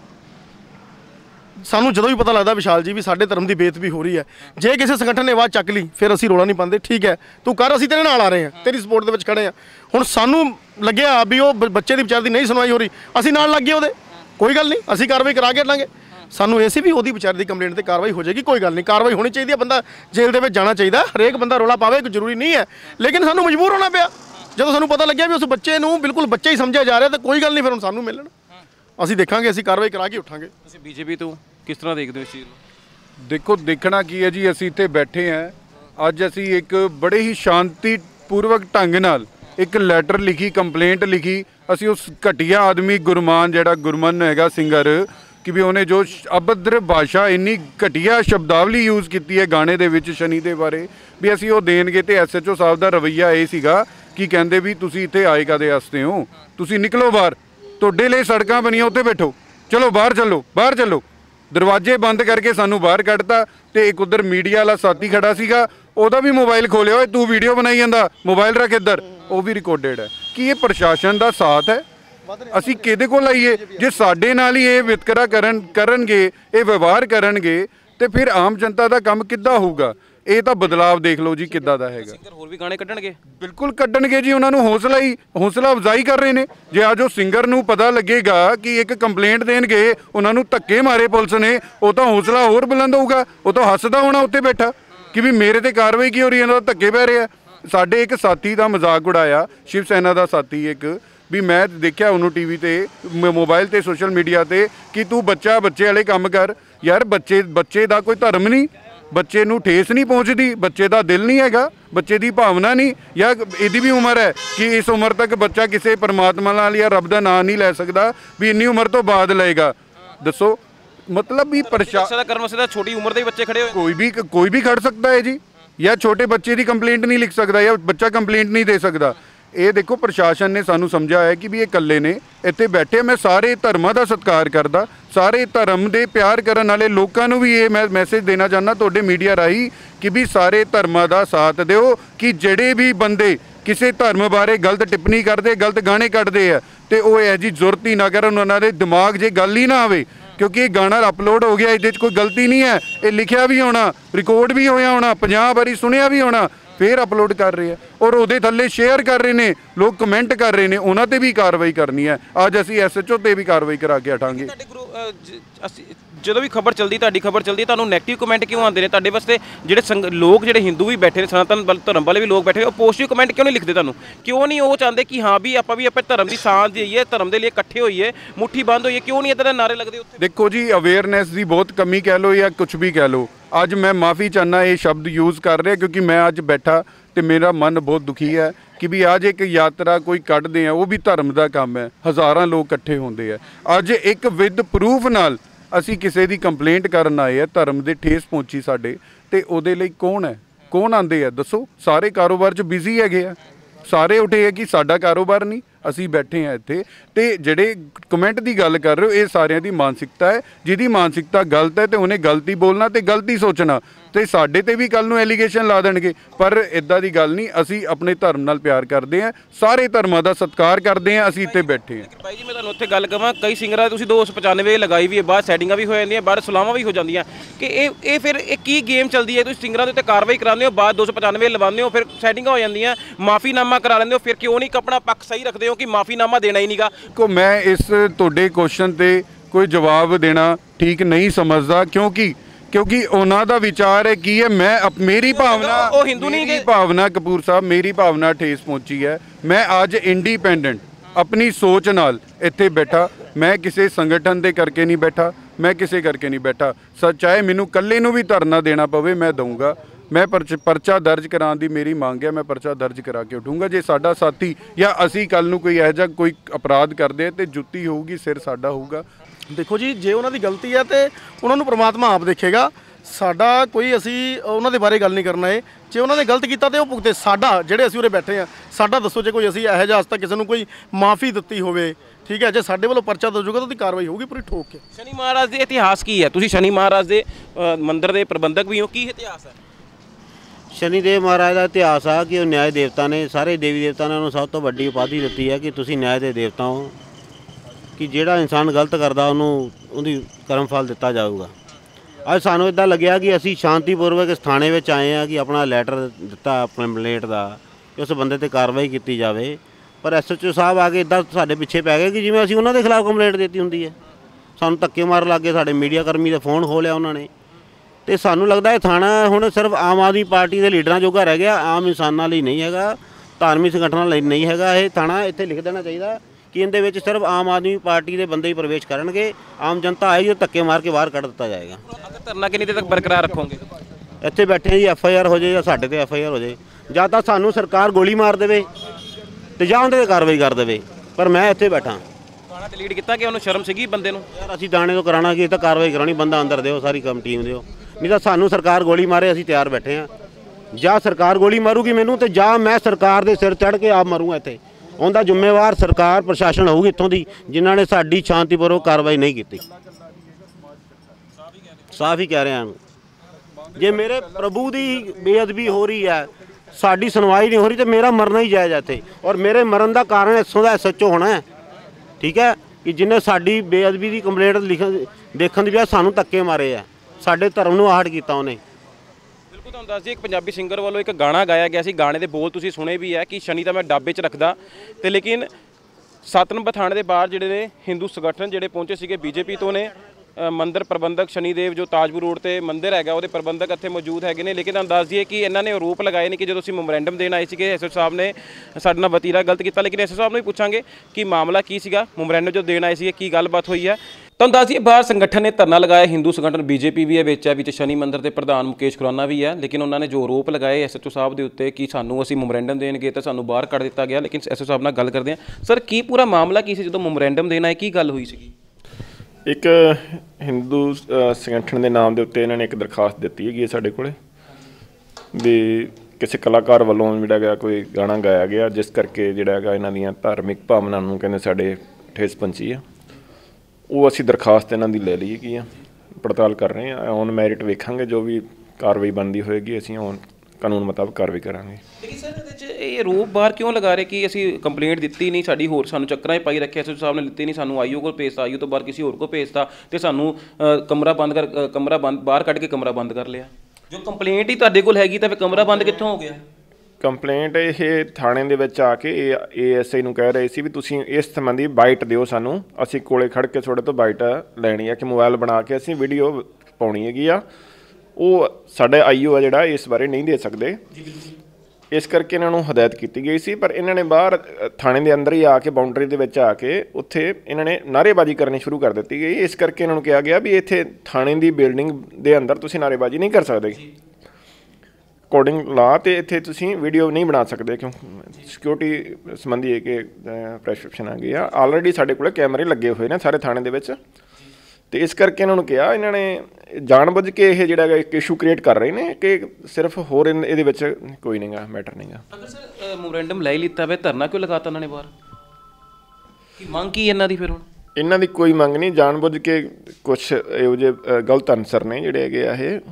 A: ਸਾਨੂੰ ਜਦੋਂ ਵੀ ਪਤਾ ਲੱਗਦਾ ਵਿਸ਼ਾਲ ਜੀ ਵੀ ਸਾਡੇ ਧਰਮ ਦੀ ਬੇਇੱਜ਼ਤੀ ਹੋ ਰਹੀ ਹੈ, ਜੇ ਕਿਸੇ ਸੰਗਠਨ ਨੇ ਆਵਾਜ਼ ਚੱਕ ਲਈ ਫਿਰ ਅਸੀਂ ਰੋਲਾ ਨਹੀਂ ਪਾਉਂਦੇ। ਠੀਕ ਹੈ ਤੂੰ ਕਰ, ਅਸੀਂ ਤੇਰੇ ਨਾਲ ਆ ਰਹੇ ਹਾਂ, ਤੇਰੀ ਸਪੋਰਟ ਦੇ ਵਿੱਚ ਖੜੇ ਹਾਂ। ਹੁਣ ਸਾਨੂੰ ਲੱਗਿਆ ਵੀ ਉਹ ਬ- ਬੱਚੇ ਦੀ ਵਿਚਾਰ ਦੀ ਨਹੀਂ ਸੁਣਵਾਈ ਹੋ ਰਹੀ, ਅਸੀਂ ਨਾਲ ਲੱਗ ਗਏ ਉਹਦੇ, ਕੋਈ ਗੱਲ ਨਹੀਂ, ਅਸੀਂ ਕਾਰਵਾਈ ਕਰਾ ਕੇ ਹਟਾਂਗੇ। ਸਾਨੂੰ ਇਹ ਸੀ ਵੀ ਉਹਦੀ ਵਿਚਾਰ ਦੀ ਕੰਪਲੇਂਟ ਤੇ ਕਾਰਵਾਈ ਹੋ ਜਾਏਗੀ, ਕੋਈ ਗੱਲ ਨਹੀਂ, ਕਾਰਵਾਈ ਹੋਣੀ ਚਾਹੀਦੀ ਹੈ, ਬੰਦਾ ਜੇਲ੍ਹ ਦੇ ਵਿੱਚ ਜਾਣਾ ਚਾਹੀਦਾ, ਹਰੇਕ ਬੰਦਾ ਰੌਲਾ ਪਾਵੇ ਕੋਈ ਜ਼ਰੂਰੀ ਨਹੀਂ ਹੈ, ਲੇਕਿਨ ਸਾਨੂੰ ਮਜਬੂਰ ਹੋਣਾ ਪਿਆ ਜਦੋਂ ਸਾਨੂੰ ਪਤਾ ਲੱਗਿਆ ਵੀ ਉਸ ਬੱਚੇ ਨੂੰ ਬਿਲਕੁਲ ਬੱਚਾ ਹੀ ਸਮਝਿਆ ਜਾ ਰਿਹਾ, ਤਾਂ ਕੋਈ ਗੱਲ ਨਹੀਂ, ਫਿਰ ਹੁਣ ਸਾਨੂੰ ਮਿਲਣ, ਅਸੀਂ ਦੇਖਾਂਗੇ, ਅਸੀਂ ਕਾਰਵਾਈ ਕਰਾ ਕੇ ਉਠਾਂਗੇ।
D: ਤੁਸੀਂ ਬੀਜੇਪੀ ਤੋਂ ਕਿਸ ਤਰ੍ਹਾਂ ਦੇਖਦੇ ਹੋ ਇਸ ਚੀਜ਼ ਨੂੰ?
C: ਦੇਖੋ ਦੇਖਣਾ ਕੀ ਹੈ ਜੀ, ਅਸੀਂ ਇੱਥੇ ਬੈਠੇ ਹਾਂ, ਅੱਜ ਅਸੀਂ ਇੱਕ ਬੜੇ ਹੀ ਸ਼ਾਂਤੀਪੂਰਵਕ ਢੰਗ ਨਾਲ ਇੱਕ ਲੈਟਰ ਲਿਖੀ, ਕੰਪਲੇਂਟ ਲਿਖੀ। ਅਸੀਂ ਉਸ ਘਟੀਆ ਆਦਮੀ ਗੁਰਮਾਨ, ਜਿਹੜਾ ਗੁਰਮਨ ਹੈਗਾ ਸਿੰਗਰ, ਕਿ ਵੀ ਉਹਨੇ ਜੋ ਅਭਦਰ ਭਾਸ਼ਾ, ਇੰਨੀ ਘਟੀਆ ਸ਼ਬਦਾਵਲੀ ਯੂਜ਼ ਕੀਤੀ ਹੈ ਗਾਣੇ ਦੇ ਵਿੱਚ ਸ਼ਨੀ ਦੇ ਬਾਰੇ, ਵੀ ਅਸੀਂ ਉਹ ਦੇਣਗੇ। ਤੇ ਐਸ ਐਚ ਓ ਸਾਹਿਬ ਦਾ ਰਵੱਈਆ ਇਹ ਸੀਗਾ ਕਿ ਕਹਿੰਦੇ ਵੀ ਤੁਸੀਂ ਇੱਥੇ ਆਏ ਕਾਦੇ ਵਾਸਤੇ ਹੋ, ਤੁਸੀਂ ਨਿਕਲੋ ਬਾਹਰ, ਤੁਹਾਡੇ ਲਈ ਸੜਕਾਂ ਬਣੀਆਂ, ਉੱਥੇ ਬੈਠੋ, ਚਲੋ ਬਾਹਰ ਚੱਲੋ, ਬਾਹਰ ਚੱਲੋ। ਦਰਵਾਜ਼ੇ ਬੰਦ ਕਰਕੇ ਸਾਨੂੰ ਬਾਹਰ ਕੱਢਤਾ। ਤੇ ਇੱਕ ਉਧਰ ਮੀਡੀਆ ਵਾਲਾ ਸਾਥੀ ਖੜਾ ਸੀਗਾ, ਉਹਦਾ ਵੀ ਮੋਬਾਈਲ ਖੋਲਿਆ, ਓਏ ਤੂੰ ਵੀਡੀਓ ਬਣਾਈ ਜਾਂਦਾ, ਮੋਬਾਈਲ ਰੱਖ ਇੱਧਰ, ਉਹ ਵੀ ਰਿਕਾਰਡਡ ਹੈ। ਕੀ ਇਹ ਪ੍ਰਸ਼ਾਸਨ ਦਾ ਸਾਥ ਹੈ? ਅਸੀਂ ਕਿਹਦੇ ਕੋਲ ਆਈਏ? ਜੇ ਸਾਡੇ ਨਾਲ ਹੀ ਇਹ ਵਿਤਕਰਾ ਕਰਨ ਕਰਨਗੇ, ਇਹ ਵਿਵਹਾਰ ਕਰਨਗੇ, ਤੇ ਫਿਰ ਆਮ ਜਨਤਾ ਦਾ ਕੰਮ ਕਿੱਦਾਂ ਹੋਊਗਾ? ਇਹ ਤਾਂ ਬਦਲਾਵ ਦੇਖ ਲਓ ਜੀ ਕਿੱਦਾਂ ਦਾ ਹੈਗਾ।
D: ਸਿੰਗਰ ਹੋਰ ਵੀ ਗਾਣੇ ਕੱਢਣਗੇ?
C: ਬਿਲਕੁਲ ਕੱਢਣਗੇ ਜੀ, ਉਹਨਾਂ ਨੂੰ ਹੌਸਲਾ ਹੀ ਹੌਸਲਾ ਅਫਜ਼ਾਈ ਕਰ ਰਹੇ ਨੇ। ਜੇ ਅੱਜ ਉਹ ਸਿੰਗਰ ਨੂੰ ਪਤਾ ਲੱਗੇਗਾ ਕਿ ਇੱਕ ਕੰਪਲੇਂਟ ਦੇਣਗੇ, ਉਹਨਾਂ ਨੂੰ ਧੱਕੇ ਮਾਰੇ ਪੁਲਿਸ ਨੇ, ਉਹ ਤਾਂ ਹੌਸਲਾ ਹੋਰ ਬੁਲੰਦ ਹੋਊਗਾ, ਉਹ ਤਾਂ ਹੱਸਦਾ ਹੋਣਾ ਉੱਥੇ ਬੈਠਾ ਕਿ ਵੀ ਮੇਰੇ ਤੇ ਕਾਰਵਾਈ ਕੀ ਹੋ ਰਹੀ ਹੈ, ਇਹਨਾਂ ਦਾ ਧੱਕੇ ਪੈ ਰਿਹਾ। ਸਾਡੇ ਇੱਕ ਸਾਥੀ ਦਾ ਮਜ਼ਾਕ ਉਡਾਇਆ, ਸ਼ਿਵ ਸੈਨਾ ਦਾ ਸਾਥੀ ਇੱਕ, ਵੀ ਮੈਂ ਦੇਖਿਆ ਉਹਨੂੰ ਟੀਵੀ ਤੇ, ਮੋਬਾਈਲ ਤੇ, ਸੋਸ਼ਲ ਮੀਡੀਆ ਤੇ, ਕਿ ਤੂੰ ਬੱਚਾ ਬੱਚੇ ਵਾਲੇ ਕੰਮ ਕਰ। ਯਾਰ ਬੱਚੇ ਬੱਚੇ ਦਾ ਕੋਈ ਧਰਮ ਨਹੀਂ, ਬੱਚੇ ਨੂੰ ਠੇਸ ਨਹੀਂ ਪਹੁੰਚਦੀ, ਬੱਚੇ ਦਾ ਦਿਲ ਨਹੀਂ ਹੈਗਾ, ਬੱਚੇ ਦੀ ਭਾਵਨਾ ਨਹੀਂ, ਜਾਂ ਇਹਦੀ ਵੀ ਉਮਰ ਹੈ ਕਿ ਇਸ ਉਮਰ ਤੱਕ ਬੱਚਾ ਕਿਸੇ ਪਰਮਾਤਮਾ ਨਾਲ ਜਾਂ ਰੱਬ ਦਾ ਨਾਮ ਨਹੀਂ ਲੈ ਸਕਦਾ, ਵੀ ਇੰਨੀ ਉਮਰ ਤੋਂ ਬਾਅਦ ਲਏਗਾ? ਦੱਸੋ, ਮਤਲਬ ਵੀ
D: ਪ੍ਰਸ਼ਾਸਨ ਕਰਨ ਵਾਸਤੇ ਤਾਂ ਛੋਟੀ ਉਮਰ ਦੇ ਬੱਚੇ ਖੜੇ ਹੋਏ,
C: ਕੋਈ ਵੀ ਕੋਈ ਵੀ ਖੜ ਸਕਦਾ ਹੈ ਜੀ, ਜਾਂ ਛੋਟੇ ਬੱਚੇ ਦੀ ਕੰਪਲੇਂਟ ਨਹੀਂ ਲਿਖ ਸਕਦਾ, ਜਾਂ ਬੱਚਾ ਕੰਪਲੇਂਟ ਨਹੀਂ ਦੇ ਸਕਦਾ। ਇਹ ਦੇਖੋ ਪ੍ਰਸ਼ਾਸਨ ਨੇ ਸਾਨੂੰ ਸਮਝਾਇਆ ਹੈ ਕਿ ਵੀ ਇਹ ਇਕੱਲੇ ਨੇ ਇੱਥੇ ਬੈਠੇ। ਮੈਂ ਸਾਰੇ ਧਰਮਾਂ ਦਾ ਸਤਿਕਾਰ ਕਰਦਾ, ਸਾਰੇ ਧਰਮ ਦੇ ਪਿਆਰ ਕਰਨ ਵਾਲੇ ਲੋਕਾਂ ਨੂੰ ਵੀ ਇਹ ਮੈਂ ਮੈਸੇਜ ਦੇਣਾ ਚਾਹੁੰਦਾ ਤੁਹਾਡੇ ਮੀਡੀਆ ਰਾਹੀਂ ਕਿ ਵੀ ਸਾਰੇ ਧਰਮਾਂ ਦਾ ਸਾਥ ਦਿਓ, ਕਿ ਜਿਹੜੇ ਵੀ ਬੰਦੇ ਕਿਸੇ ਧਰਮ ਬਾਰੇ ਗਲਤ ਟਿੱਪਣੀ ਕਰਦੇ, ਗਲਤ ਗਾਣੇ ਕੱਢਦੇ ਆ, ਤੇ ਉਹ ਇਹ ਜੀ ਜ਼ੁਰਤ ਹੀ ਨਾ ਕਰਨ, ਉਹਨਾਂ ਦੇ ਦਿਮਾਗ 'ਚ ਗੱਲ ਹੀ ਨਾ ਆਵੇ, ਕਿਉਂਕਿ ਇਹ ਗਾਣਾ ਅਪਲੋਡ ਹੋ ਗਿਆ, ਇਹਦੇ 'ਚ ਕੋਈ ਗਲਤੀ ਨਹੀਂ ਹੈ, ਇਹ ਲਿਖਿਆ ਵੀ ਹੋਣਾ, ਰਿਕਾਰਡ ਵੀ ਹੋਇਆ ਹੋਣਾ, ਪੰਜਾਹ ਵਾਰੀ ਸੁਣਿਆ ਵੀ ਹੋਣਾ, ਫਿਰ ਅਪਲੋਡ ਕਰ ਰਹੇ ਆ ਔਰ ਉਹਦੇ ਥੱਲੇ ਸ਼ੇਅਰ ਕਰ ਰਹੇ ਨੇ, ਲੋਕ ਕਮੈਂਟ ਕਰ ਰਹੇ ਨੇ, ਉਹਨਾਂ ਤੇ ਵੀ ਕਾਰਵਾਈ ਕਰਨੀ ਹੈ। ਅੱਜ ਅਸੀਂ ਐਸ ਐਚ ਓ ਤੇ ਵੀ ਕਾਰਵਾਈ ਕਰਾ ਕੇ ਹਟਾਂਗੇ।
D: ਤੁਹਾਡੇ ਗੁਰੂ ਅ, ਜ- ਅਸੀਂ ਜਦੋਂ ਵੀ ਖਬਰ ਚੱਲਦੀ, ਤੁਹਾਡੀ ਖਬਰ ਚੱਲਦੀ, ਤੁਹਾਨੂੰ ਨੈਗੇਟਿਵ ਕਮੈਂਟ ਕਿਉਂ ਆਉਂਦੇ ਨੇ ਤੁਹਾਡੇ ਵਾਸਤੇ? ਜਿਹੜੇ ਸੰਗ ਲੋਕ, ਜਿਹੜੇ ਹਿੰਦੂ ਵੀ ਬੈਠੇ ਨੇ, ਸਨਾਤਨ ਵੱਲ ਧਰਮ ਵਾਲੇ ਵੀ ਲੋਕ ਬੈਠੇ, ਉਹ ਪੋਜ਼ਿਟਿਵ ਕਮੈਂਟ ਕਿਉਂ ਨਹੀਂ ਲਿਖਦੇ ਤੁਹਾਨੂੰ? ਕਿਉਂ ਨਹੀਂ ਉਹ ਚਾਹੁੰਦੇ ਕਿ ਹਾਂ ਵੀ ਆਪਾਂ ਵੀ ਆਪਣੇ ਧਰਮ ਦੀ ਸਾਂਝ ਦੇਈਏ, ਧਰਮ ਦੇ ਲਈ ਇਕੱਠੇ ਹੋਈਏ, ਮੁੱਠੀ ਬੰਦ ਹੋਈਏ? ਕਿਉਂ ਨਹੀਂ ਇੱਦਾਂ ਦੇ ਨਾਰੇ ਲੱਗਦੇ ਉੱਥੇ?
C: ਦੇਖੋ ਜੀ, ਅਵੇਅਰਨੈਸ ਦੀ ਬਹੁਤ ਕਮੀ ਕਹਿ ਲਓ ਜਾਂ ਕੁਝ ਵੀ ਕਹਿ ਲਓ। ਅੱਜ ਮੈਂ ਮਾਫੀ ਚਾਹੁੰਦਾ ਇਹ ਸ਼ਬਦ ਯੂਜ਼ ਕਰ ਰਿਹਾ, ਕਿਉਂਕਿ ਮੈਂ ਅੱਜ ਬੈਠਾ ਤੇ ਮੇਰਾ ਮਨ ਬਹੁਤ ਦੁਖੀ ਹੈ ਕਿ ਵੀ ਅੱਜ ਇੱਕ ਯਾਤਰਾ ਕੋਈ ਕੱਢਦੇ ਆ, ਉਹ ਵੀ ਧਰਮ ਦਾ ਕੰਮ ਹੈ, ਹਜ਼ਾਰਾਂ ਲੋਕ ਇਕੱਠੇ ਹੁੰਦੇ ਆ। ਅੱਜ ਇੱਕ ਵਿਦ ਪ੍ਰੂਫ ਨਾਲ ਅਸੀਂ ਕਿਸੇ ਦੀ ਕੰਪਲੇਂਟ ਕਰਨ ਆਏ ਆ, ਧਰਮ ਦੇ ਠੇਸ ਪਹੁੰਚੀ ਸਾਡੇ, ਤੇ ਉਹਦੇ ਲਈ ਕੌਣ ਹੈ, ਕੌਣ ਆਂਦੇ ਆ ਦੱਸੋ? ਸਾਰੇ ਕਾਰੋਬਾਰ 'ਚ ਬਿਜ਼ੀ ਹੈਗੇ ਆ, ਸਾਰੇ ਉੱਠੇ ਆ ਕਿ ਸਾਡਾ ਕਾਰੋਬਾਰ ਨਹੀਂ, ਅਸੀਂ ਬੈਠੇ ਆ ਇੱਥੇ। ਤੇ ਜਿਹੜੇ ਕਮੈਂਟ ਦੀ ਗੱਲ ਕਰ ਰਹੇ ਹੋ, ਇਹ ਸਾਰਿਆਂ ਦੀ ਮਾਨਸਿਕਤਾ ਹੈ, ਜਿਹਦੀ ਮਾਨਸਿਕਤਾ ਗਲਤ ਹੈ ਤੇ ਉਹਨੇ ਗਲਤੀ ਬੋਲਣਾ ਤੇ ਗਲਤੀ ਸੋਚਣਾ, ਤੇ ਸਾਡੇ ਤੇ ਵੀ ਕੱਲ ਨੂੰ ਐਲੀਗੇਸ਼ਨ ਲਾ ਦੇਣਗੇ। ਪਰ ਇਦਾਂ ਦੀ ਗੱਲ ਨਹੀਂ, ਅਸੀਂ ਆਪਣੇ ਧਰਮ ਨਾਲ ਪਿਆਰ ਕਰਦੇ ਆ, ਸਾਰੇ ਧਰਮਾਂ ਦਾ ਸਤਿਕਾਰ ਕਰਦੇ ਆ, ਅਸੀਂ ਇੱਥੇ ਬੈਠੇ ਆ।
D: ਭਾਈ ਜੀ ਮੈਂ ਤੁਹਾਨੂੰ ਉੱਥੇ ਗੱਲ ਕਰਾਂ, ਕਈ ਸਿੰਗਰਾਂ ਤੁਸੀਂ ਦੋ ਸੌ ਪਚਾਨਵੇਂ ਲਗਾਈ ਵੀ ਹੈ, ਬਾਹਰ ਸੈਟਿੰਗਾਂ ਵੀ ਹੋ ਜਾਂਦੀਆਂ, ਬਾਹਰ ਸਲਾਮਾਂ ਵੀ ਹੋ ਜਾਂਦੀਆਂ, ਕਿ ਇਹ ਇਹ ਫਿਰ ਇਹ ਕੀ ਗੇਮ ਚੱਲਦੀ ਹੈ? ਤੁਸੀਂ ਸਿੰਗਰਾਂ ਦੇ ਉੱਤੇ ਕਾਰਵਾਈ ਕਰਾਉਂਦੇ ਹੋ, ਬਾਅਦ ਦੋ ਸੌ ਪਚਾਨਵੇਂ ਲਵਾਉਂਦੇ ਹੋ, ਫਿਰ ਸੈਟਿੰਗਾਂ ਹੋ ਜਾਂਦੀਆਂ, ਮਾਫੀਨਾਮਾ ਕਰਾ ਲੈਂਦੇ ਹੋ, ਫਿਰ ਕਿਉਂ ਨਹੀਂ ਆਪਣਾ ਪੱਖ ਸਹੀ ਰੱਖਦੇ ਹੋ ਕਿ ਮਾਫੀਨਾਮਾ ਦੇਣਾ ਹੀ ਨਹੀਂਗਾ?
C: ਕੋ ਮੈਂ ਇਸ ਤੁਹਾਡੇ ਕੁਐਸਚਨ ਤੇ ਕੋਈ ਜਵਾਬ ਦੇਣਾ ਠੀਕ ਨਹੀਂ ਸਮਝਦਾ, ਕਿਉਂਕਿ ਕਿਉਂਕਿ ਉਹਨਾਂ ਦਾ ਵਿਚਾਰ ਹੈ ਕੀ ਹੈ। ਮੈਂ ਮੇਰੀ ਭਾਵਨਾ,
D: ਉਹ ਹਿੰਦੂ ਨਹੀਂ
C: ਮੇਰੀ ਭਾਵਨਾ ਕਪੂਰ ਸਾਹਿਬ, ਮੇਰੀ ਭਾਵਨਾ ਠੇਸ ਪਹੁੰਚੀ ਹੈ। ਮੈਂ ਅੱਜ ਇੰਡੀਪੈਂਡੈਂਟ ਆਪਣੀ ਸੋਚ ਨਾਲ ਇੱਥੇ ਬੈਠਾ, ਮੈਂ ਕਿਸੇ ਸੰਗਠਨ ਦੇ ਕਰਕੇ ਨਹੀਂ ਬੈਠਾ, ਮੈਂ ਕਿਸੇ ਕਰਕੇ ਨਹੀਂ ਬੈਠਾ। ਚਾਹੇ ਮੈਨੂੰ ਇਕੱਲੇ ਨੂੰ ਵੀ ਧਰਨਾ ਦੇਣਾ ਪਵੇ, ਮੈਂ ਦਊਂਗਾ। ਮੈਂ ਪਰਚ ਪਰਚਾ ਦਰਜ ਕਰਾਉਣ ਦੀ ਮੇਰੀ ਮੰਗ ਹੈ, ਮੈਂ ਪਰਚਾ ਦਰਜ ਕਰਾ ਕੇ ਉਠੂੰਗਾ। ਜੇ ਸਾਡਾ ਸਾਥੀ ਜਾਂ ਅਸੀਂ ਕੱਲ ਨੂੰ ਕੋਈ ਇਹੋ ਜਿਹਾ ਕੋਈ ਅਪਰਾਧ ਕਰਦੇ ਤੇ ਜੁੱਤੀ ਹੋਊਗੀ, ਸਿਰ ਸਾਡਾ ਹੋਊਗਾ।
A: ਦੇਖੋ ਜੀ, ਜੇ ਉਹਨਾਂ ਦੀ ਗਲਤੀ ਹੈ ਤੇ ਉਹਨਾਂ ਨੂੰ ਪ੍ਰਮਾਤਮਾ ਆਪ ਦੇਖੇਗਾ, ਸਾਡਾ ਕੋਈ ਅਸੀਂ ਉਹਨਾਂ ਦੇ ਬਾਰੇ ਗੱਲ ਨਹੀਂ ਕਰਨਾ ਹੈ। ਜੇ ਉਹਨਾਂ ਨੇ ਗਲਤ ਕੀਤਾ ਤੇ ਉਹ ਭੁਗਤੇ, ਸਾਡਾ ਜਿਹੜੇ ਅਸੀਂ ਉਰੇ ਬੈਠੇ ਆ, ਸਾਡਾ ਦੱਸੋ ਜੇ ਕੋਈ ਅਸੀਂ ਇਹੋ ਜਿਹਾ ਅੱਜ ਤੱਕ ਕਿਸੇ ਨੂੰ ਕੋਈ ਮਾਫੀ ਦਿੱਤੀ ਹੋਵੇ, ਠੀਕ ਹੈ, ਜੇ ਸਾਡੇ ਵੱਲੋਂ ਪਰਚਾ ਦਰਜ ਹੋਊਗਾ ਤਾਂ ਉਹਦੀ ਕਾਰਵਾਈ ਹੋਊਗੀ ਪੂਰੀ ਠੋਕ ਕੇ।
D: ਸ਼ਨੀ ਮਹਾਰਾਜ ਦੇ ਇਤਿਹਾਸ ਕੀ ਹੈ? ਤੁਸੀਂ ਸ਼ਨੀ ਮਹਾਰਾਜ ਦੇ ਅ, ਮੰਦਿਰ ਦੇ ਪ੍ਰਬੰਧਕ ਵੀ ਹੋ, ਕੀ ਇਤਿਹਾਸ ਹੈ?
E: ਸ਼ਨੀਦੇਵ ਮਹਾਰਾਜ ਦਾ ਇਤਿਹਾਸ ਆ ਕਿ ਉਹ ਨਿਆਂ ਦੇਵਤਾ ਨੇ, ਸਾਰੇ ਦੇਵੀ ਦੇਵਤਾ ਨੇ ਉਹਨੂੰ ਸਭ ਤੋਂ ਵੱਡੀ ਉਪਾਧੀ ਦਿੱਤੀ ਹੈ ਕਿ ਤੁਸੀਂ ਨਿਆਂ ਦੇ ਦੇਵਤਾ ਹੋ, ਕਿ ਜਿਹੜਾ ਇਨਸਾਨ ਗਲਤ ਕਰਦਾ ਉਹਨੂੰ ਉਹਦੀ ਕਰਮ ਫਲ ਦਿੱਤਾ ਜਾਊਗਾ। ਅੱਜ ਸਾਨੂੰ ਇੱਦਾਂ ਲੱਗਿਆ ਕਿ ਅਸੀਂ ਸ਼ਾਂਤੀਪੂਰਵਕ ਇਸ ਥਾਣੇ ਵਿੱਚ ਆਏ ਹਾਂ ਕਿ ਆਪਣਾ ਲੈਟਰ ਦਿੱਤਾ ਆਪਣੇ ਕੰਪਲੇਂਟ ਦਾ, ਕਿ ਉਸ ਬੰਦੇ 'ਤੇ ਕਾਰਵਾਈ ਕੀਤੀ ਜਾਵੇ। ਪਰ ਐਸਐਚਓ ਸਾਹਿਬ ਆ ਕੇ ਇੱਦਾਂ ਸਾਡੇ ਪਿੱਛੇ ਪੈ ਗਏ ਕਿ ਜਿਵੇਂ ਅਸੀਂ ਉਹਨਾਂ ਦੇ ਖਿਲਾਫ ਕੰਪਲੇਂਟ ਦਿੱਤੀ ਹੁੰਦੀ ਹੈ। ਸਾਨੂੰ ਧੱਕੇ ਮਾਰ ਲੱਗ ਗਏ, ਸਾਡੇ ਮੀਡੀਆ ਕਰਮੀ ਦਾ ਫੋਨ ਖੋਹ ਲਿਆ ਉਹਨਾਂ ਨੇ। ਤੇ ਸਾਨੂੰ ਲੱਗਦਾ ਇਹ ਥਾਣਾ ਹੁਣ ਸਿਰਫ ਆਮ ਆਦਮੀ ਪਾਰਟੀ ਦੇ ਲੀਡਰਾਂ ਜੋਗਾ ਰਹਿ ਗਿਆ, ਆਮ ਇਨਸਾਨਾਂ ਲਈ ਨਹੀਂ ਹੈਗਾ, ਧਾਰਮਿਕ ਸੰਗਠਨਾਂ ਲਈ ਨਹੀਂ ਹੈਗਾ। ਇਹ ਥਾਣਾ ਇੱਥੇ ਲਿਖ ਦੇਣਾ ਚਾਹੀਦਾ ਕਿ ਇਹਦੇ ਵਿੱਚ ਸਿਰਫ ਆਮ ਆਦਮੀ ਪਾਰਟੀ ਦੇ ਬੰਦੇ ਹੀ ਪ੍ਰਵੇਸ਼ ਕਰਨਗੇ, ਆਮ ਜਨਤਾ ਆਏਗੀ ਤਾਂ ਧੱਕੇ ਮਾਰ ਕੇ ਬਾਹਰ ਕੱਢ ਦਿੱਤਾ ਜਾਏਗਾ।
D: ਅਗਰ ਧਰਨਾ ਕਿੰਨੀ ਦੇਰ ਤੱਕ ਬਰਕਰਾਰ ਰੱਖੋਗੇ?
E: ਇੱਥੇ ਬੈਠੇ ਜੀ ਐਫ ਆਈ ਆਰ ਹੋ ਜਾਏ ਜਾਂ ਸਾਡੇ ਤੇ ਐਫ ਆਈ ਆਰ ਹੋ ਜਾਏ, ਜਾਂ ਤਾਂ ਸਾਨੂੰ ਸਰਕਾਰ ਗੋਲੀ ਮਾਰ ਦੇਵੇ ਤੇ ਜਾਂ ਉਹਦੇ ਤੇ ਕਾਰਵਾਈ ਕਰ ਦੇਵੇ, ਪਰ ਮੈਂ ਇੱਥੇ ਬੈਠਾ।
D: ਗਾਣਾ ਡਿਲੀਟ ਕੀਤਾ ਕਿ ਉਹਨੂੰ ਸ਼ਰਮ ਸੀਗੀ ਬੰਦੇ ਨੂੰ?
E: ਯਾਰ ਅਸੀਂ ਦਾਣੇ ਤੋਂ ਕਰਾਣਾ ਕਿ ਇਹ ਤਾਂ ਕਾਰਵਾਈ ਕਰਾਉਣੀ, ਬੰਦਾ ਅੰਦਰ ਦਿਓ, ਸਾਰੀ ਕਮ ਟੀਮ ਦਿਓ, ਨਹੀਂ ਤਾਂ ਸਾਨੂੰ ਸਰਕਾਰ ਗੋਲੀ ਮਾਰੇ ਅਸੀਂ ਤਿਆਰ ਬੈਠੇ ਹਾਂ। ਜਾਂ ਸਰਕਾਰ ਗੋਲੀ ਮਾਰੂਗੀ ਮੈਨੂੰ ਤੇ ਜਾਂ ਮੈਂ ਸਰਕਾਰ ਦੇ ਸਿਰ ਚੜ੍ਹ ਕੇ ਆਪ ਮਰੂੰਗਾ ਇੱਥੇ। ਉਹਦਾ ਜ਼ਿੰਮੇਵਾਰ ਸਰਕਾਰ ਪ੍ਰਸ਼ਾਸਨ ਹੋਊਗੀ ਇੱਥੋਂ ਦੀ, ਜਿਨ੍ਹਾਂ ਨੇ ਸਾਡੀ ਸ਼ਾਂਤੀਪੂਰਵਕ ਕਾਰਵਾਈ ਨਹੀਂ ਕੀਤੀ। ਸਾਫ਼ ਹੀ ਕਹਿ ਰਿਹਾ ਹਾਂ, ਜੇ ਮੇਰੇ ਪ੍ਰਭੂ ਦੀ ਬੇਅਦਬੀ ਹੋ ਰਹੀ ਹੈ, ਸਾਡੀ ਸੁਣਵਾਈ ਨਹੀਂ ਹੋ ਰਹੀ, ਤੇ ਮੇਰਾ ਮਰਨਾ ਹੀ ਜਾਇਜ਼ ਹੈ ਇੱਥੇ। ਔਰ ਮੇਰੇ ਮਰਨ ਦਾ ਕਾਰਨ ਇੱਥੋਂ ਦਾ ਐਸ ਐਚ ਓ ਹੋਣਾ ਹੈ, ਠੀਕ ਹੈ, ਕਿ ਜਿਹਨੇ ਸਾਡੀ ਬੇਅਦਬੀ ਦੀ ਕੰਪਲੇਂਟ ਲਿਖਣ ਦੇਖਣ ਦੀ ਬਜਾਏ ਸਾਨੂੰ ਧੱਕੇ ਮਾਰੇ ਆ, ਸਾਡੇ ਧਰਮ ਨੂੰ ਆਹਟ ਕੀਤਾ ਉਹਨੇ।
D: ਬਿਲਕੁਲ ਤੁਹਾਨੂੰ ਦੱਸ ਦਈਏ, ਇੱਕ ਪੰਜਾਬੀ ਸਿੰਗਰ ਵੱਲੋਂ ਇੱਕ ਗਾਣਾ ਗਾਇਆ ਗਿਆ ਸੀ। ਗਾਣੇ ਦੇ ਬੋਲ ਤੁਸੀਂ ਸੁਣੇ ਵੀ ਹੈ ਕਿ ਸ਼ਨੀ ਤਾਂ ਮੈਂ ਡੱਬੇ 'ਚ ਰੱਖਦਾ, ਤੇ ਲੇਕਿਨ ਸੱਤ ਨੰਬਰ ਥਾਣੇ ਦੇ ਬਾਹਰ ਜਿਹੜੇ ਨੇ ਹਿੰਦੂ ਸੰਗਠਨ ਜਿਹੜੇ ਪਹੁੰਚੇ ਸੀਗੇ ਬੀਜੇਪੀ ਤੋਂ ਨੇ, ਮੰਦਿਰ ਪ੍ਰਬੰਧਕ ਸ਼ਨੀਦੇਵ ਜੋ ਤਾਜਪੁਰ ਰੋਡ ਤੇ ਮੰਦਿਰ ਹੈਗਾ ਉਹਦੇ ਪ੍ਰਬੰਧਕ ਇੱਥੇ ਮੌਜੂਦ ਹੈਗੇ ਨੇ। ਲੇਕਿਨ ਤੁਹਾਨੂੰ ਦੱਸ ਦਈਏ ਕਿ ਇਹਨਾਂ ਨੇ ਆਰੋਪ ਲਗਾਏ ਨੇ ਕਿ ਜਦੋਂ ਅਸੀਂ ਮੈਮੋਰੈਂਡਮ ਦੇਣ ਆਏ ਸੀਗੇ ਐਸ ਐਚ ਓ ਸਾਹਿਬ ਨੇ ਸਾਡੇ ਨਾਲ ਵਤੀਰਾ ਗਲਤ ਕੀਤਾ। ਲੇਕਿਨ ਐਸ ਐਚ ਓ ਸਾਹਿਬ ਨੂੰ ਵੀ ਪੁੱਛਾਂਗੇ ਕਿ ਮਾਮਲਾ ਕੀ ਸੀਗਾ, ਮੈਮੋਰੈਂਡਮ ਜੋ ਦੇਣ ਆਏ ਸੀਗੇ ਕੀ ਗੱਲਬਾਤ ਹੋਈ ਹੈ। ਤੁਹਾਨੂੰ ਦੱਸ ਦਈਏ, ਬਾਹਰ ਸੰਗਠਨ ਨੇ ਧਰਨਾ ਲਗਾਇਆ, ਹਿੰਦੂ ਸੰਗਠਨ ਬੀਜੇਪੀ ਵੀ ਹੈ ਵਿੱਚ ਹੈ, ਵਿੱਚ ਸ਼ਨੀ ਮੰਦਿਰ ਦੇ ਪ੍ਰਧਾਨ ਮੁਕੇਸ਼ ਖੁਰਾਨਾ ਵੀ ਹੈ। ਲੇਕਿਨ ਉਹਨਾਂ ਨੇ ਜੋ ਆਰੋਪ ਲਗਾਏ ਐਸ ਐਚ ਓ ਸਾਹਿਬ ਦੇ ਉੱਤੇ ਕਿ ਸਾਨੂੰ ਅਸੀਂ ਮੈਮੋਰੈਂਡਮ ਦੇਣ ਗਏ ਤਾਂ ਸਾਨੂੰ ਬਾਹਰ ਕੱਢ ਦਿੱਤਾ ਗਿਆ। ਲੇਕਿਨ ਐਸ ਐਚ ਓ ਸਾਹਿਬ ਨਾਲ ਗੱਲ ਕਰਦੇ ਹਾਂ। ਸਰ, ਕੀ ਪੂਰਾ ਮਾਮਲਾ ਕੀ ਸੀ ਜਦੋਂ ਮੈਮੋਰੈਂਡਮ ਦੇਣ ਆਏ, ਕੀ ਗੱਲ ਹੋਈ ਸੀਗੀ?
F: ਇੱਕ ਹਿੰਦੂ ਸੰਗਠਨ ਦੇ ਨਾਮ ਦੇ ਉੱਤੇ ਇਹਨਾਂ ਨੇ ਇੱਕ ਦਰਖਾਸਤ ਦਿੱਤੀ ਹੈਗੀ ਸਾਡੇ ਕੋਲੇ ਵੀ ਕਿਸੇ ਕਲਾਕਾਰ ਵੱਲੋਂ ਜਿਹੜਾ ਗਿਆ ਕੋਈ ਗਾਣਾ ਗਾਇਆ ਗਿਆ, ਜਿਸ ਕਰਕੇ ਜਿਹੜਾ ਹੈਗਾ ਇਹਨਾਂ ਦੀਆਂ ਧਾਰਮਿਕ ਭਾਵਨਾ ਨੂੰ ਕਹਿੰਦੇ ਸਾਡੇ ਠੇਸ ਪਹੁੰਚੀ ਆ। ਉਹ ਅਸੀਂ ਦਰਖਾਸਤ ਇਹਨਾਂ ਦੀ ਲੈ ਲਈ ਹੈਗੀ ਆ, ਪੜਤਾਲ ਕਰ ਰਹੇ ਹਾਂ, ਔਨ ਮੈਰਿਟ ਵੇਖਾਂਗੇ, ਜੋ ਵੀ ਕਾਰਵਾਈ ਬਣਦੀ ਹੋਏਗੀ ਅਸੀਂ ਔਨ ਕਾਨੂੰਨ ਮੁਤਾਬਕ ਕਾਰਵਾਈ ਕਰਾਂਗੇ।
D: ਲੇਕਿਨ ਸਰ ਇਹਦੇ 'ਚ ਇਹ ਆਰੋਪ ਬਾਹਰ ਕਿਉਂ ਲਗਾ ਰਹੇ ਕਿ ਅਸੀਂ ਕੰਪਲੇਂਟ ਦਿੱਤੀ ਨਹੀਂ, ਸਾਡੀ ਹੋਰ ਸਾਨੂੰ ਚੱਕਰਾਂ 'ਚ ਪਾਈ ਰੱਖਿਆ, ਐਸ ਐਚ ਓ ਸਾਹਿਬ ਨੇ ਲਿੱਤੀ ਨਹੀਂ, ਸਾਨੂੰ ਆਈਓ ਕੋਲ ਭੇਜਤਾ, ਆਈਓ ਤੋਂ ਬਾਹਰ ਕਿਸੇ ਹੋਰ ਕੋਲ ਭੇਜਤਾ ਤੇ ਸਾਨੂੰ ਕਮਰਾ ਬੰਦ ਕਰ ਕਮਰਾ ਬੰਦ ਬਾਹਰ ਕੱਢ ਕੇ ਕਮਰਾ ਬੰਦ ਕਰ ਲਿਆ। ਜੋ ਕੰਪਲੇਂਟ ਹੀ ਤੁਹਾਡੇ ਕੋਲ ਹੈਗੀ ਤਾਂ ਫਿਰ ਕਮਰਾ ਬੰਦ ਕਿੱਥੋਂ ਹੋ ਗਿਆ?
F: ਕੰਪਲੇਂਟ ਇਹ ਥਾਣੇ ਦੇ ਵਿੱਚ ਆ ਕੇ ਏ ਐਸ ਆਈ ਨੂੰ ਕਹਿ ਰਹੇ ਸੀ ਵੀ ਤੁਸੀਂ ਇਸ ਸੰਬੰਧੀ ਬਾਈਟ ਦਿਓ ਸਾਨੂੰ, ਅਸੀਂ ਕੋਲੇ ਖੜ੍ਹ ਕੇ ਤੁਹਾਡੇ ਤੋਂ ਬਾਈਟ ਲੈਣੀ ਆ ਕਿ ਮੋਬਾਈਲ ਬਣਾ ਕੇ ਅਸੀਂ ਵੀਡੀਓ ਪਾਉਣੀ ਹੈਗੀ ਆ। ਉਹ ਸਾਡੇ ਆਈਓ ਆ ਜਿਹੜਾ ਇਸ ਬਾਰੇ ਨਹੀਂ ਦੇ ਸਕਦੇ, ਇਸ ਕਰਕੇ ਇਹਨਾਂ ਨੂੰ ਹਦਾਇਤ ਕੀਤੀ ਗਈ ਸੀ। ਪਰ ਇਹਨਾਂ ਨੇ ਬਾਹਰ ਥਾਣੇ ਦੇ ਅੰਦਰ ਹੀ ਆ ਕੇ ਬਾਉਂਡਰੀ ਦੇ ਵਿੱਚ ਆ ਕੇ ਉੱਥੇ ਇਹਨਾਂ ਨੇ ਨਾਅਰੇਬਾਜ਼ੀ ਕਰਨੀ ਸ਼ੁਰੂ ਕਰ ਦਿੱਤੀ ਗਈ। ਇਸ ਕਰਕੇ ਇਹਨਾਂ ਨੂੰ ਕਿਹਾ ਗਿਆ ਵੀ ਇੱਥੇ ਥਾਣੇ ਦੀ ਬਿਲਡਿੰਗ ਦੇ ਅੰਦਰ ਤੁਸੀਂ ਨਾਅਰੇਬਾਜ਼ੀ ਨਹੀਂ ਕਰ ਸਕਦੇ ਅਕੋਰਡਿੰਗ ਲਾ, ਤੇ ਇੱਥੇ ਤੁਸੀਂ ਵੀਡੀਓ ਨਹੀਂ ਬਣਾ ਸਕਦੇ ਕਿਉਂ ਸਿਕਿਉਰਿਟੀ ਸੰਬੰਧੀ ਇਹ ਕਿ ਪ੍ਰੈਸਕ੍ਰਿਪਸ਼ਨ ਆ ਗਈ ਆ। ਆਲਰੇਡੀ ਸਾਡੇ ਕੋਲ ਕੈਮਰੇ ਲੱਗੇ ਹੋਏ ਨੇ ਸਾਰੇ ਥਾਣੇ ਦੇ ਵਿੱਚ, ਤੇ ਇਸ ਕਰਕੇ ਇਹਨਾਂ ਨੂੰ ਕਿਹਾ, ਇਹਨਾਂ ਨੇ ਜਾਣਬੁੱਝ ਕੇ ਇਹ ਜਿਹੜਾ ਹੈਗਾ ਇੱਕ ਇਸ਼ੂ ਕ੍ਰੀਏਟ ਕਰ ਰਹੇ ਨੇ ਕਿ ਸਿਰਫ ਹੋਰ ਇਹਦੇ ਵਿੱਚ ਕੋਈ ਨਹੀਂਗਾ, ਮੈਟਰ ਨਹੀਂਗਾ। ਅਗਰ
D: ਸਰ ਮੈਮੋਰੈਂਡਮ ਲੈ ਲਿੱਤਾ ਵੇ, ਧਰਨਾ ਕਿਉਂ ਲਗਾਤਾ ਉਹਨਾਂ ਨੇ ਬਾਹਰ? ਕੀ ਮੰਗ ਕੀ ਇਹਨਾਂ ਦੀ ਫਿਰ ਹੁਣ?
F: ਇਹਨਾਂ ਦੀ ਕੋਈ ਮੰਗ ਨਹੀਂ, ਜਾਣਬੁੱਝ ਕੇ ਕੁਛ ਇਹੋ ਜਿਹੇ ਗਲਤ ਅਨਸਰ ਨੇ ਜਿਹੜੇ ਹੈਗੇ ਆ, ਇਹ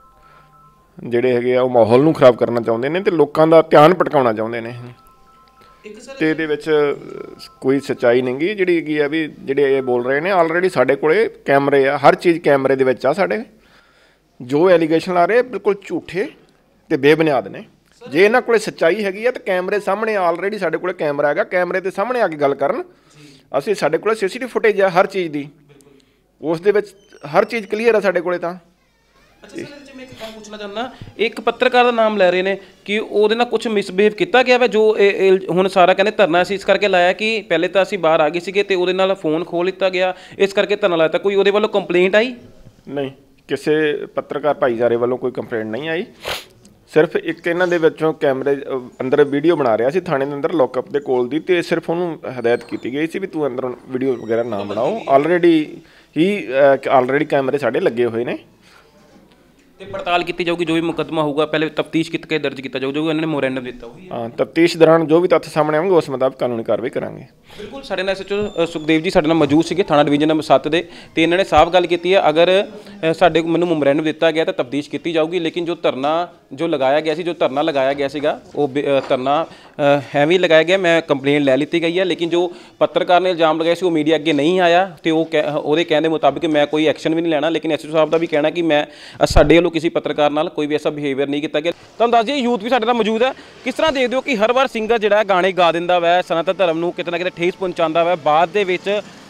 F: ਜਿਹੜੇ ਹੈਗੇ ਆ ਉਹ ਮਾਹੌਲ ਨੂੰ ਖਰਾਬ ਕਰਨਾ ਚਾਹੁੰਦੇ ਨੇ ਤੇ ਲੋਕਾਂ ਦਾ ਧਿਆਨ ਭਟਕਾਉਣਾ ਚਾਹੁੰਦੇ ਨੇ। ਤੇ ਇਹਦੇ ਵਿੱਚ ਕੋਈ ਸੱਚਾਈ ਨਹੀਂ ਗੀ ਜਿਹੜੀ ਹੈਗੀ ਆ ਵੀ ਜਿਹੜੇ ਇਹ ਬੋਲ ਰਹੇ ਨੇ। ਆਲਰੇਡੀ ਸਾਡੇ ਕੋਲੇ ਕੈਮਰੇ ਆ, ਹਰ ਚੀਜ਼ ਕੈਮਰੇ ਦੇ ਵਿੱਚ ਆ ਸਾਡੇ। ਜੋ ਐਲੀਗੇਸ਼ਨ ਲਾ ਰਹੇ ਬਿਲਕੁਲ ਝੂਠੇ ਤੇ ਬੇਬੁਨਿਆਦ ਨੇ। ਜੇ ਇਹਨਾਂ ਕੋਲੇ ਸੱਚਾਈ ਹੈਗੀ ਆ ਤਾਂ ਕੈਮਰੇ ਸਾਹਮਣੇ, ਆਲਰੇਡੀ ਸਾਡੇ ਕੋਲੇ ਕੈਮਰਾ ਹੈਗਾ, ਕੈਮਰੇ ਦੇ ਸਾਹਮਣੇ ਆ ਕੇ ਗੱਲ ਕਰਨ। ਅਸੀਂ ਸਾਡੇ ਕੋਲੇ ਸੀ ਸੀ ਟੀ ਵੀ ਫੁਟੇਜ ਆ ਹਰ ਚੀਜ਼ ਦੀ, ਉਸ ਦੇ ਵਿੱਚ ਹਰ ਚੀਜ਼ ਕਲੀਅਰ ਆ ਸਾਡੇ ਕੋਲੇ। ਤਾਂ
D: ਅੱਛਾ ਸਰ, ਜੇ ਮੈਂ ਇੱਕ ਗੱਲ ਪੁੱਛਣਾ ਚਾਹੁੰਦਾ, ਇੱਕ ਪੱਤਰਕਾਰ ਦਾ ਨਾਮ ਲੈ ਰਹੇ ਨੇ ਕਿ ਉਹਦੇ ਨਾਲ ਕੁਝ ਮਿਸਬਿਹੇਵ ਕੀਤਾ ਗਿਆ ਵਾ, ਜੋ ਹੁਣ ਸਾਰਾ ਕਹਿੰਦੇ ਧਰਨਾ ਅਸੀਂ ਇਸ ਕਰਕੇ ਲਾਇਆ ਕਿ ਪਹਿਲੇ ਤਾਂ ਅਸੀਂ ਬਾਹਰ ਆ ਗਏ ਸੀਗੇ ਤੇ ਉਹਦੇ ਨਾਲ ਫੋਨ ਖੋਹ ਲਿੱਤਾ ਗਿਆ, ਇਸ ਕਰਕੇ ਧਰਨਾ ਲਾਇਆ। ਤਾਂ ਕੋਈ ਉਹਦੇ ਵੱਲੋਂ ਕੰਪਲੇਂਟ ਆਈ?
F: ਨਹੀਂ, ਕਿਸੇ ਪੱਤਰਕਾਰ ਭਾਈਚਾਰੇ ਵੱਲੋਂ ਕੋਈ ਕੰਪਲੇਂਟ ਨਹੀਂ ਆਈ। ਸਿਰਫ ਇੱਕ ਇਹਨਾਂ ਦੇ ਵਿੱਚੋਂ ਕੈਮਰੇ ਅੰਦਰ ਵੀਡੀਓ ਬਣਾ ਰਿਹਾ ਸੀ ਥਾਣੇ ਦੇ ਅੰਦਰ ਲੋਕਅਪ ਦੇ ਕੋਲ ਦੀ, ਤੇ ਸਿਰਫ ਉਹਨੂੰ ਹਦਾਇਤ ਕੀਤੀ ਗਈ ਸੀ ਵੀ ਤੂੰ ਅੰਦਰ ਵੀਡੀਓ ਵਗੈਰਾ ਨਾ ਬਣਾਓ। ਆਲਰੇਡੀ ਹੀ ਆਲਰੇਡੀ ਕੈਮਰੇ ਸਾਡੇ ਲੱਗੇ ਹੋਏ ਨੇ
D: ਤੇ ਪੜਤਾਲ ਕੀਤੀ ਜਾਊਗੀ, ਜੋ ਵੀ ਮੁਕੱਦਮਾ ਹੋਊਗਾ ਪਹਿਲੇ ਤਫਤੀਸ਼ ਕਰਕੇ ਦਰਜ ਕੀਤਾ ਜਾਊਗਾ, ਜੋ ਇਹਨਾਂ ਨੇ ਮੈਮੋਰੈਂਡਮ ਦਿੱਤਾ ਹੋਈ ਹੈ।
F: ਹਾਂ, ਤਫਤੀਸ਼ ਦੌਰਾਨ ਜੋ ਵੀ ਤੱਥ ਸਾਹਮਣੇ ਆਉਣਗੇ ਉਸ ਮੁਤਾਬਕ ਕਾਨੂੰਨੀ ਕਾਰਵਾਈ ਕਰਾਂਗੇ।
D: ਬਿਲਕੁਲ ਸਾਡੇ ਨਾਲ ਐਸਐਚਓ ਸੁਖਦੇਵ ਜੀ ਸਾਡੇ ਨਾਲ ਮੌਜੂਦ ਸੀਗੇ ਥਾਣਾ ਡਿਵੀਜ਼ਨ ਨੰਬਰ ਸੱਤ ਦੇ ਤੇ ਇਹਨਾਂ ਨੇ ਸਾਫ਼ ਗੱਲ ਕੀਤੀ ਹੈ ਅਗਰ ਅ, ਸਾਡੇ ਮੈਨੂੰ ਮੈਮੋਰੈਂਡਮ ਦਿੱਤਾ ਗਿਆ ਤਾਂ ਤਫਤੀਸ਼ ਕੀਤੀ ਜਾਊਗੀ ਲੇਕਿਨ ਜੋ ਧਰਨਾ ਜੋ ਲਗਾਇਆ ਗਿਆ ਸੀ ਜੋ ਧਰਨਾ ਲਗਾਇਆ ਗਿਆ ਸੀਗਾ ਉਹ ਬੇ- ਅ, ਧਰਨਾ ਹੈਵੀ ਲਗਾਇਆ ਗਿਆ ਮੈਂ ਕੰਪਲੇਂਟ ਲੈ ਲਿੱਤੀ ਗਈ ਹੈ ਲੇਕਿਨ ਜੋ ਪੱਤਰਕਾਰ ਨੇ ਇਲਜ਼ਾਮ ਲਗਾਇਆ ਸੀ ਉਹ ਮੀਡੀਆ ਅੱਗੇ ਨਹੀਂ ਆਇਆ ਤੇ ਉਹ ਕਹਿ- ਉਹਦੇ ਕਹਿਣ ਦੇ ਮੁਤਾਬਿਕ ਮੈਂ ਕੋਈ ਐਕਸ਼ਨ ਵੀ ਨਹੀਂ ਲੈਣਾ ਲੇਕਿਨ ਐਸਐਚਓ ਸਾਹਿਬ ਦਾ ਵੀ ਕਹਿਣਾ ਕਿ ਮੈਂ ਅ, ਸਾਡੇ ਵੱਲੋਂ ਕਿਸੇ ਪੱਤਰਕਾਰ ਨਾਲ ਕੋਈ ਵੀ ਐਸਾ ਬਿਹੇਵੀਅਰ ਨਹੀਂ ਕੀਤਾ ਗਿਆ। ਤੁਹਾਨੂੰ ਦੱਸ ਦਈਏ ਯੂਥ ਵੀ ਸਾਡੇ ਨਾਲ ਮੌਜੂਦ ਹੈ ਕਿਸ ਤਰ੍ਹਾਂ ਦੇਖਦੇ ਹੋ ਕਿ ਹਰ ਵਾਰ ਸਿੰਗਰ ਜਿਹੜਾ ਗਾਣੇ ਗਾ ਦਿੰਦਾ ਵੈ ਸਨਾਤਨ ਧਰਮ ਨੂੰ ਕਿਤੇ ਨਾ ਕਿਤੇ ਠੇਸ ਪਹੁੰਚਾਉਂਦਾ ਵੈ ਬਾਅਦ ਦੇ ਵਿੱਚ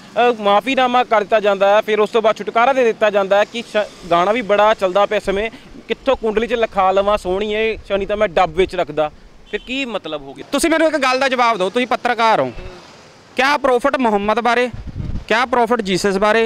D: ਮਾਫੀਨਾਮਾ ਕਰ ਦਿੱਤਾ ਜਾਂਦਾ ਹੈ ਫਿਰ ਉਸ ਤੋਂ ਬਾਅਦ ਛੁਟਕਾਰਾ ਦੇ ਦਿੱਤਾ ਜਾਂਦਾ ਹੈ ਕਿ ਸ਼- ਗਾਣਾ ਵੀ ਬੜਾ ਚੱਲਦਾ ਪਿਆ ਇਸ ਸਮੇਂ ਕਿੱਥੋਂ ਕੁੰਡਲੀ 'ਚ ਲਿਖਾ ਲਵਾਂ ਸੋਹਣੀ ਏ ਸ਼ਨੀ ਤਾਂ ਮੈਂ ਡੱਬ ਵਿੱਚ ਰੱਖਦਾ ਫਿਰ ਕੀ ਮਤਲਬ ਹੋ ਗਿਆ।
B: ਤੁਸੀਂ ਮੈਨੂੰ ਇੱਕ ਗੱਲ ਦਾ ਜਵਾਬ ਦਿਓ ਤੁਸੀਂ ਪੱਤਰਕਾਰ ਹੋ ਕਿਆ ਪ੍ਰੋਫਟ ਮੁਹੰਮਦ ਬਾਰੇ ਕਿਆ ਪ੍ਰੋਫਟ ਜੀਸਸ ਬਾਰੇ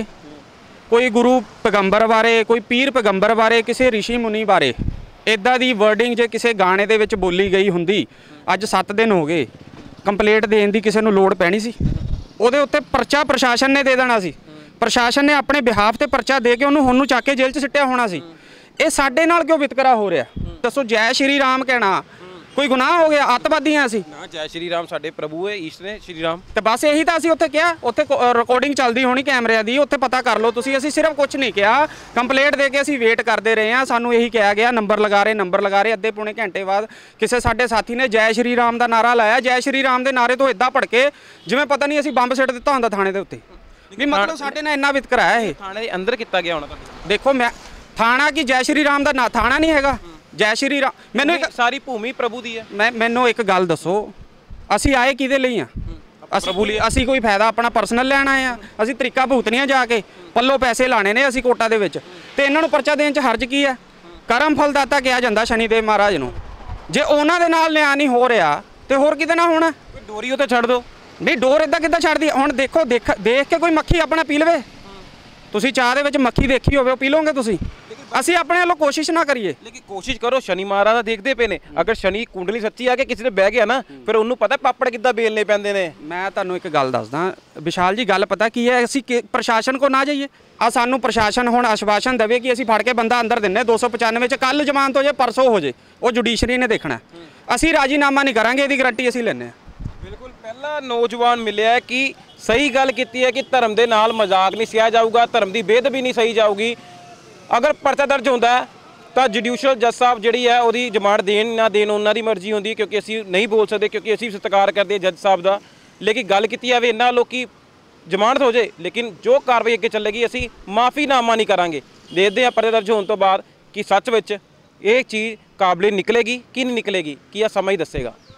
B: ਕੋਈ ਗੁਰੂ ਪੈਗੰਬਰ ਬਾਰੇ ਕੋਈ ਪੀਰ ਪੈਗੰਬਰ ਬਾਰੇ ਕਿਸੇ ਰਿਸ਼ੀ ਮੁਨੀ ਬਾਰੇ ਇਦਾਂ ਦੀ ਵਰਡਿੰਗ ਜੇ ਕਿਸੇ ਗਾਣੇ ਦੇ ਵਿੱਚ ਬੋਲੀ ਗਈ ਹੁੰਦੀ ਅੱਜ ਸੱਤ ਦਿਨ ਹੋ ਗਏ ਕੰਪਲੇਂਟ ਦੇਣ ਦੀ ਕਿਸੇ ਨੂੰ ਲੋੜ ਪੈਣੀ ਸੀ ਉਹਦੇ ਉੱਤੇ ਪਰਚਾ ਪ੍ਰਸ਼ਾਸਨ ਨੇ ਦੇ ਦੇਣਾ ਸੀ ਪ੍ਰਸ਼ਾਸਨ ਨੇ ਆਪਣੇ ਬਿਹਾਫ ਤੇ ਪਰਚਾ ਦੇ ਕੇ ਉਹਨੂੰ ਹੁਣ ਨੂੰ ਚੱਕ ਕੇ ਜੇਲ੍ਹ 'ਚ ਸਿੱਟਿਆ ਹੋਣਾ ਸੀ ਇਹ ਸਾਡੇ ਨਾਲ ਕਿਉਂ ਵਿਤਕਰਾ ਹੋ ਰਿਹਾ ਦੱਸੋ ਜੈ ਸ਼੍ਰੀ ਰਾਮ ਕਹਿਣਾ ਕੋਈ ਗੁਨਾਹ ਹੋ ਗਿਆ ਅੱਤਵਾਦੀਆਂ ਅਸੀਂ
D: ਨਾ ਜੈ ਸ਼੍ਰੀ ਰਾਮ ਸਾਡੇ ਪ੍ਰਭੂ ਹੈ ਈਸ਼ ਨੇ ਸ਼੍ਰੀ ਰਾਮ
B: ਤੇ ਬਸ ਇਹੀ ਤਾਂ ਅਸੀਂ ਉੱਥੇ ਕਿਹਾ ਉੱਥੇ ਰਿਕਾਰਡਿੰਗ ਚੱਲਦੀ ਹੋਣੀ ਕੈਮਰਿਆਂ ਦੀ ਉੱਥੇ ਪਤਾ ਕਰ ਲਓ ਤੁਸੀਂ ਅਸੀਂ ਸਿਰਫ ਕੁਝ ਨਹੀਂ ਕਿਹਾ ਕੰਪਲੇਂਟ ਦੇ ਕੇ ਅਸੀਂ ਵੇਟ ਕਰਦੇ ਰਹੇ ਹਾਂ ਸਾਨੂੰ ਇਹੀ ਕਿਹਾ ਗਿਆ ਨੰਬਰ ਲਗਾ ਰਹੇ ਨੰਬਰ ਲਗਾ ਰਹੇ ਅੱਧੇ ਪੌਣੇ ਘੰਟੇ ਬਾਅਦ ਕਿਸੇ ਸਾਡੇ ਸਾਥੀ ਨੇ ਜੈ ਸ਼੍ਰੀ ਰਾਮ ਦਾ ਨਾਰਾ ਲਾਇਆ ਜੈ ਸ਼੍ਰੀ ਰਾਮ ਦੇ ਨਾਰੇ ਤੋਂ ਇਦਾਂ ਭੜਕੇ ਜਿਵੇਂ ਪਤਾ ਨਹੀਂ ਅਸੀਂ ਬੰਬ ਸਿੱਟ ਦਿੱਤਾ ਹੁੰਦਾ ਥਾਣੇ ਦੇ ਉੱਤੇ ਵੀ ਮਤਲਬ ਸਾਡੇ ਨਾਲ ਇੰਨਾ ਵਿਤਕਰਾ ਹੈ ਇਹ
D: ਥਾਣੇ ਦੇ ਅੰਦਰ ਕੀਤਾ ਗਿਆ ਹੋਣਾ
B: ਦੇਖੋ ਮੈਂ ਥਾਣਾ ਕੀ ਜੈ ਸ਼੍ਰੀ ਰਾਮ ਦਾ ਨਾ ਥਾਣਾ ਨਹੀਂ ਹੈਗਾ ਜੈ ਸ਼੍ਰੀ ਰਾਮ ਮੈਨੂੰ ਇੱਕ
D: ਸਾਰੀ ਭੂਮੀ ਪ੍ਰਭੂ ਦੀ ਹੈ
B: ਮੈਂ ਮੈਨੂੰ ਇੱਕ ਗੱਲ ਦੱਸੋ ਅਸੀਂ ਆਏ ਕਿਹਦੇ ਲਈ ਆ ਪ੍ਰਭੂ ਲਈ ਅਸੀਂ ਕੋਈ ਫਾਇਦਾ ਆਪਣਾ ਪਰਸਨਲ ਲੈਣ ਆਏ ਆ ਅਸੀਂ ਤਰੀਕਾ ਭੁਗਤਣੀਆਂ ਜਾ ਕੇ ਪੱਲੋ ਪੈਸੇ ਲਾਣੇ ਨੇ ਅਸੀਂ ਕੋਟਾ ਦੇ ਵਿੱਚ ਤੇ ਇਹਨਾਂ ਨੂੰ ਪਰਚਾ ਦੇਣ 'ਚ ਹਰਜ ਕੀ ਹੈ ਕਰਮ ਫਲਦਾਤਾ ਕਿਹਾ ਜਾਂਦਾ ਸ਼ਨੀਦੇਵ ਮਹਾਰਾਜ ਨੂੰ ਜੇ ਉਹਨਾਂ ਦੇ ਨਾਲ ਨਿਆਂ ਨਹੀਂ ਹੋ ਰਿਹਾ ਤੇ ਹੋਰ ਕਿਤੇ ਨਾ ਹੋਣਾ
D: ਡੋਰੀ ਉੱਤੇ ਛੱਡ ਦਿਓ
B: ਨਹੀਂ ਡੋਰ ਇਦਾਂ ਕਿੱਦਾਂ ਛੱਡਦੀ ਹੁਣ ਦੇਖੋ ਦੇਖ ਦੇਖ ਕੇ ਕੋਈ ਮੱਖੀ ਆਪਣਾ ਪੀ ਲਵੇ ਤੁਸੀਂ ਚਾਹ ਦੇ ਵਿੱਚ ਮੱਖੀ ਦੇਖੀ ਹੋਵੇ ਉਹ ਪੀ ਲਓਗੇ ਤੁਸੀਂ ਅਸੀਂ ਆਪਣੇ ਵੱਲੋਂ ਕੋਸ਼ਿਸ਼ ਨਾ ਕਰੀਏ
D: ਲੇਕਿਨ ਕੋਸ਼ਿਸ਼ ਕਰੋ ਸ਼ਨੀ ਮਹਾਰਾਜ ਦਾ ਦੇਖਦੇ ਪਏ ਨੇ ਅਗਰ ਸ਼ਨੀ ਕੁੰਡਲੀ ਸੱਚੀ ਆ ਕੇ ਕਿਸੇ ਨੇ ਬਹਿ ਗਿਆ ਨਾ ਫਿਰ ਉਹਨੂੰ ਪਤਾ ਪਾਪੜ ਕਿੱਦਾਂ ਬੇਲਨੇ ਪੈਂਦੇ ਨੇ
B: ਮੈਂ ਤੁਹਾਨੂੰ ਇੱਕ ਗੱਲ ਦੱਸਦਾ ਵਿਸ਼ਾਲ ਜੀ ਗੱਲ ਪਤਾ ਕੀ ਹੈ ਅਸੀਂ ਪ੍ਰਸ਼ਾਸਨ ਕੋ ਨਾ ਜਾਈਏ ਆ ਸਾਨੂੰ ਪ੍ਰਸ਼ਾਸਨ ਹੁਣ ਆਸ਼ਵਾਸਨ ਦੇਵੇ ਕਿ ਅਸੀਂ ਫੜ ਕੇ ਬੰਦਾ ਅੰਦਰ ਦਿੰਨੇ ਦੋ ਸੌ ਪਚਾਨਵੇਂ 'ਚ ਕੱਲ ਜ਼ਮਾਨਤ ਹੋ ਜਾਏ ਪਰਸੋਂ ਹੋ ਜਾਏ ਉਹ ਜੁਡੀਸ਼ਰੀ ਨੇ ਦੇਖਣਾ ਅਸੀਂ ਰਾਜੀਨਾਮਾ ਨਹੀਂ ਕਰਾਂਗੇ ਇਹਦੀ ਗਾਰੰਟੀ ਅਸੀਂ ਲੈਂਦੇ ਹਾਂ
D: ਬਿਲਕੁਲ ਪਹਿਲਾ ਨੌਜਵਾਨ ਮਿਲਿਆ ਕਿ ਸਹੀ ਗੱਲ ਕੀਤੀ ਹੈ ਕਿ ਧਰਮ ਦੇ ਨਾਲ ਮਜ਼ਾਕ ਨਹੀਂ ਸਿਆ ਜਾਊਗਾ ਧਰਮ ਦੀ ਬੇਅਦਬੀ ਨਹੀਂ ਸਹੀ ਜਾਊਗੀ ਅਗਰ ਪਰਚਾ ਦਰਜ ਹੁੰਦਾ ਤਾਂ ਜੁਡੀਸ਼ੀਅਲ ਜੱਜ ਸਾਹਿਬ ਜਿਹੜੀ ਹੈ ਉਹਦੀ ਜ਼ਮਾਨਤ ਦੇਣ ਨਾ ਦੇਣ ਉਹਨਾਂ ਦੀ ਮਰਜ਼ੀ ਹੁੰਦੀ ਹੈ ਕਿਉਂਕਿ ਅਸੀਂ ਨਹੀਂ ਬੋਲ ਸਕਦੇ ਕਿਉਂਕਿ ਅਸੀਂ ਸਤਿਕਾਰ ਕਰਦੇ ਜੱਜ ਸਾਹਿਬ ਦਾ ਲੇਕਿਨ ਗੱਲ ਕੀਤੀ ਜਾਵੇ ਇਹਨਾਂ ਲੋਕੀ ਜ਼ਮਾਨਤ ਹੋ ਜਾਏ ਲੇਕਿਨ ਜੋ ਕਾਰਵਾਈ ਅੱਗੇ ਚੱਲੇਗੀ ਅਸੀਂ ਮਾਫੀਨਾਮਾ ਨਹੀਂ ਕਰਾਂਗੇ ਦੇਖਦੇ ਹਾਂ ਪਰਚਾ ਦਰਜ ਹੋਣ ਤੋਂ ਬਾਅਦ ਕਿ ਸੱਚ ਵਿੱਚ ਇਹ ਚੀਜ਼ ਕਾਬਲੇ ਨਿਕਲੇਗੀ ਕਿ ਨਹੀਂ ਨਿਕਲੇਗੀ ਕੀ ਇਹ ਸਮਾਂ ਹੀ ਦੱਸੇਗਾ।